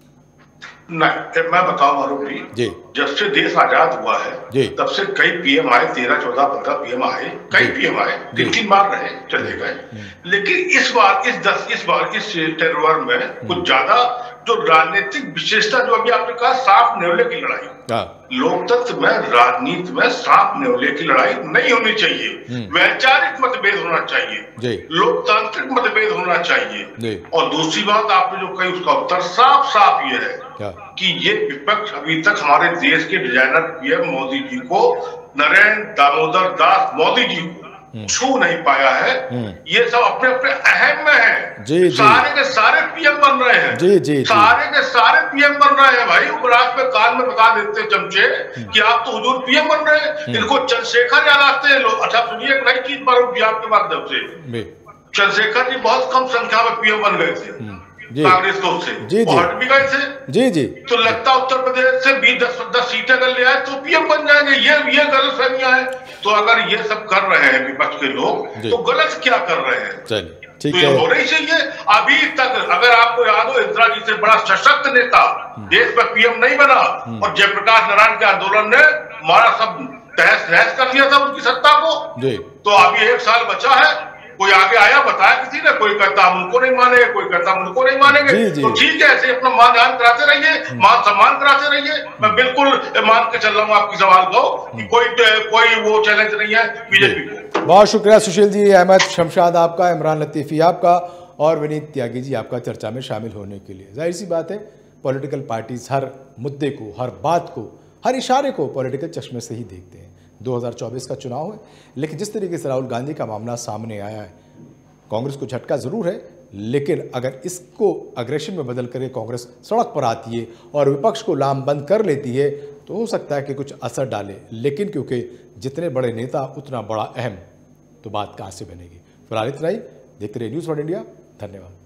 नहीं, मैं बताऊं मारूफ जी, जब से देश आजाद हुआ है तब से कई पीएम आए, तेरह चौदह पंद्रह पीएम आए, कई पीएम आए, तीन तीन बार रहे, चले गए। लेकिन इस बार इस दस इस बार इस टेरर में कुछ ज्यादा जो राजनीतिक विशेषता, जो अभी आपने कहा सांप नेवले की लड़ाई, लोकतंत्र में, राजनीति में सांप नेवले की लड़ाई नहीं होनी चाहिए। वैचारिक मतभेद होना चाहिए, लोकतांत्रिक मतभेद होना चाहिए। और दूसरी बात आपने जो कही उसका उत्तर साफ साफ ये है कि ये विपक्ष अभी तक हमारे देश के डिजाइनर पीएम मोदी जी को, नरेंद्र दामोदर दास मोदी जी को छू नहीं पाया है। ये सब अपने अपने अहम में है। जी, जी। सारे के सारे पीएम बन रहे हैं। जी, जी, सारे के सारे पीएम बन रहे हैं भाई। उपराष्ट्र में कान में बता देते चमचे कि आप तो हुजूर पीएम बन रहे हैं। इनको चंद्रशेखर याद आते हैं लोग। अच्छा सुनिए, एक नई चीज मारूफ जी आपके माध्यम से, चंद्रशेखर जी बहुत कम संख्या में पीएम बन गए थे कांग्रेस को से, जी, जी। हट भी गए थे। जी जी तो लगता उत्तर प्रदेश से बीस दस दस सीटें अगर ले आए तो पीएम बन जाएंगे। ये ये गलत फहमियां है। तो अगर ये सब कर रहे हैं विपक्ष के लोग, तो गलत क्या कर रहे हैं? तो ये हो नहीं चाहिए। अभी तक अगर आपको याद हो, इंदिरा जी से बड़ा सशक्त नेता देश में पीएम नहीं बना, और जयप्रकाश नारायण के आंदोलन ने हमारा सब तहस नहस कर दिया था उनकी सत्ता को। तो अभी एक साल बचा है, कोई आगे आया बताया किसी ने, कोई कहता हम उनको नहीं मानेंगे, कोई कहता हम उनको नहीं मानेंगे। तो ठीक है, ऐसे अपना मान ध्यान कराते रहिए, मान सम्मान कराते रहिए। मैं बिल्कुल मान के चल रहा हूँ आपकी सवाल को कि कोई कोई वो चैलेंज नहीं है बीजेपी को। बहुत शुक्रिया सुशील जी, अहमद शमशाद आपका, इमरान लतीफी आपका और विनीत त्यागी जी आपका चर्चा में शामिल होने के लिए। जाहिर सी बात है, पॉलिटिकल पार्टीज हर मुद्दे को, हर बात को, हर इशारे को पॉलिटिकल चश्मे से ही देखते हैं। दो हज़ार चौबीस का चुनाव है, लेकिन जिस तरीके से राहुल गांधी का मामला सामने आया है, कांग्रेस को झटका जरूर है, लेकिन अगर इसको अग्रेशन में बदल कर कांग्रेस सड़क पर आती है और विपक्ष को लामबंद कर लेती है, तो हो सकता है कि कुछ असर डाले। लेकिन क्योंकि जितने बड़े नेता उतना बड़ा अहम, तो बात कहाँ से बनेगी। फिलहाल इतना ही। देखते रहिए न्यूज़ वन इंडिया। धन्यवाद।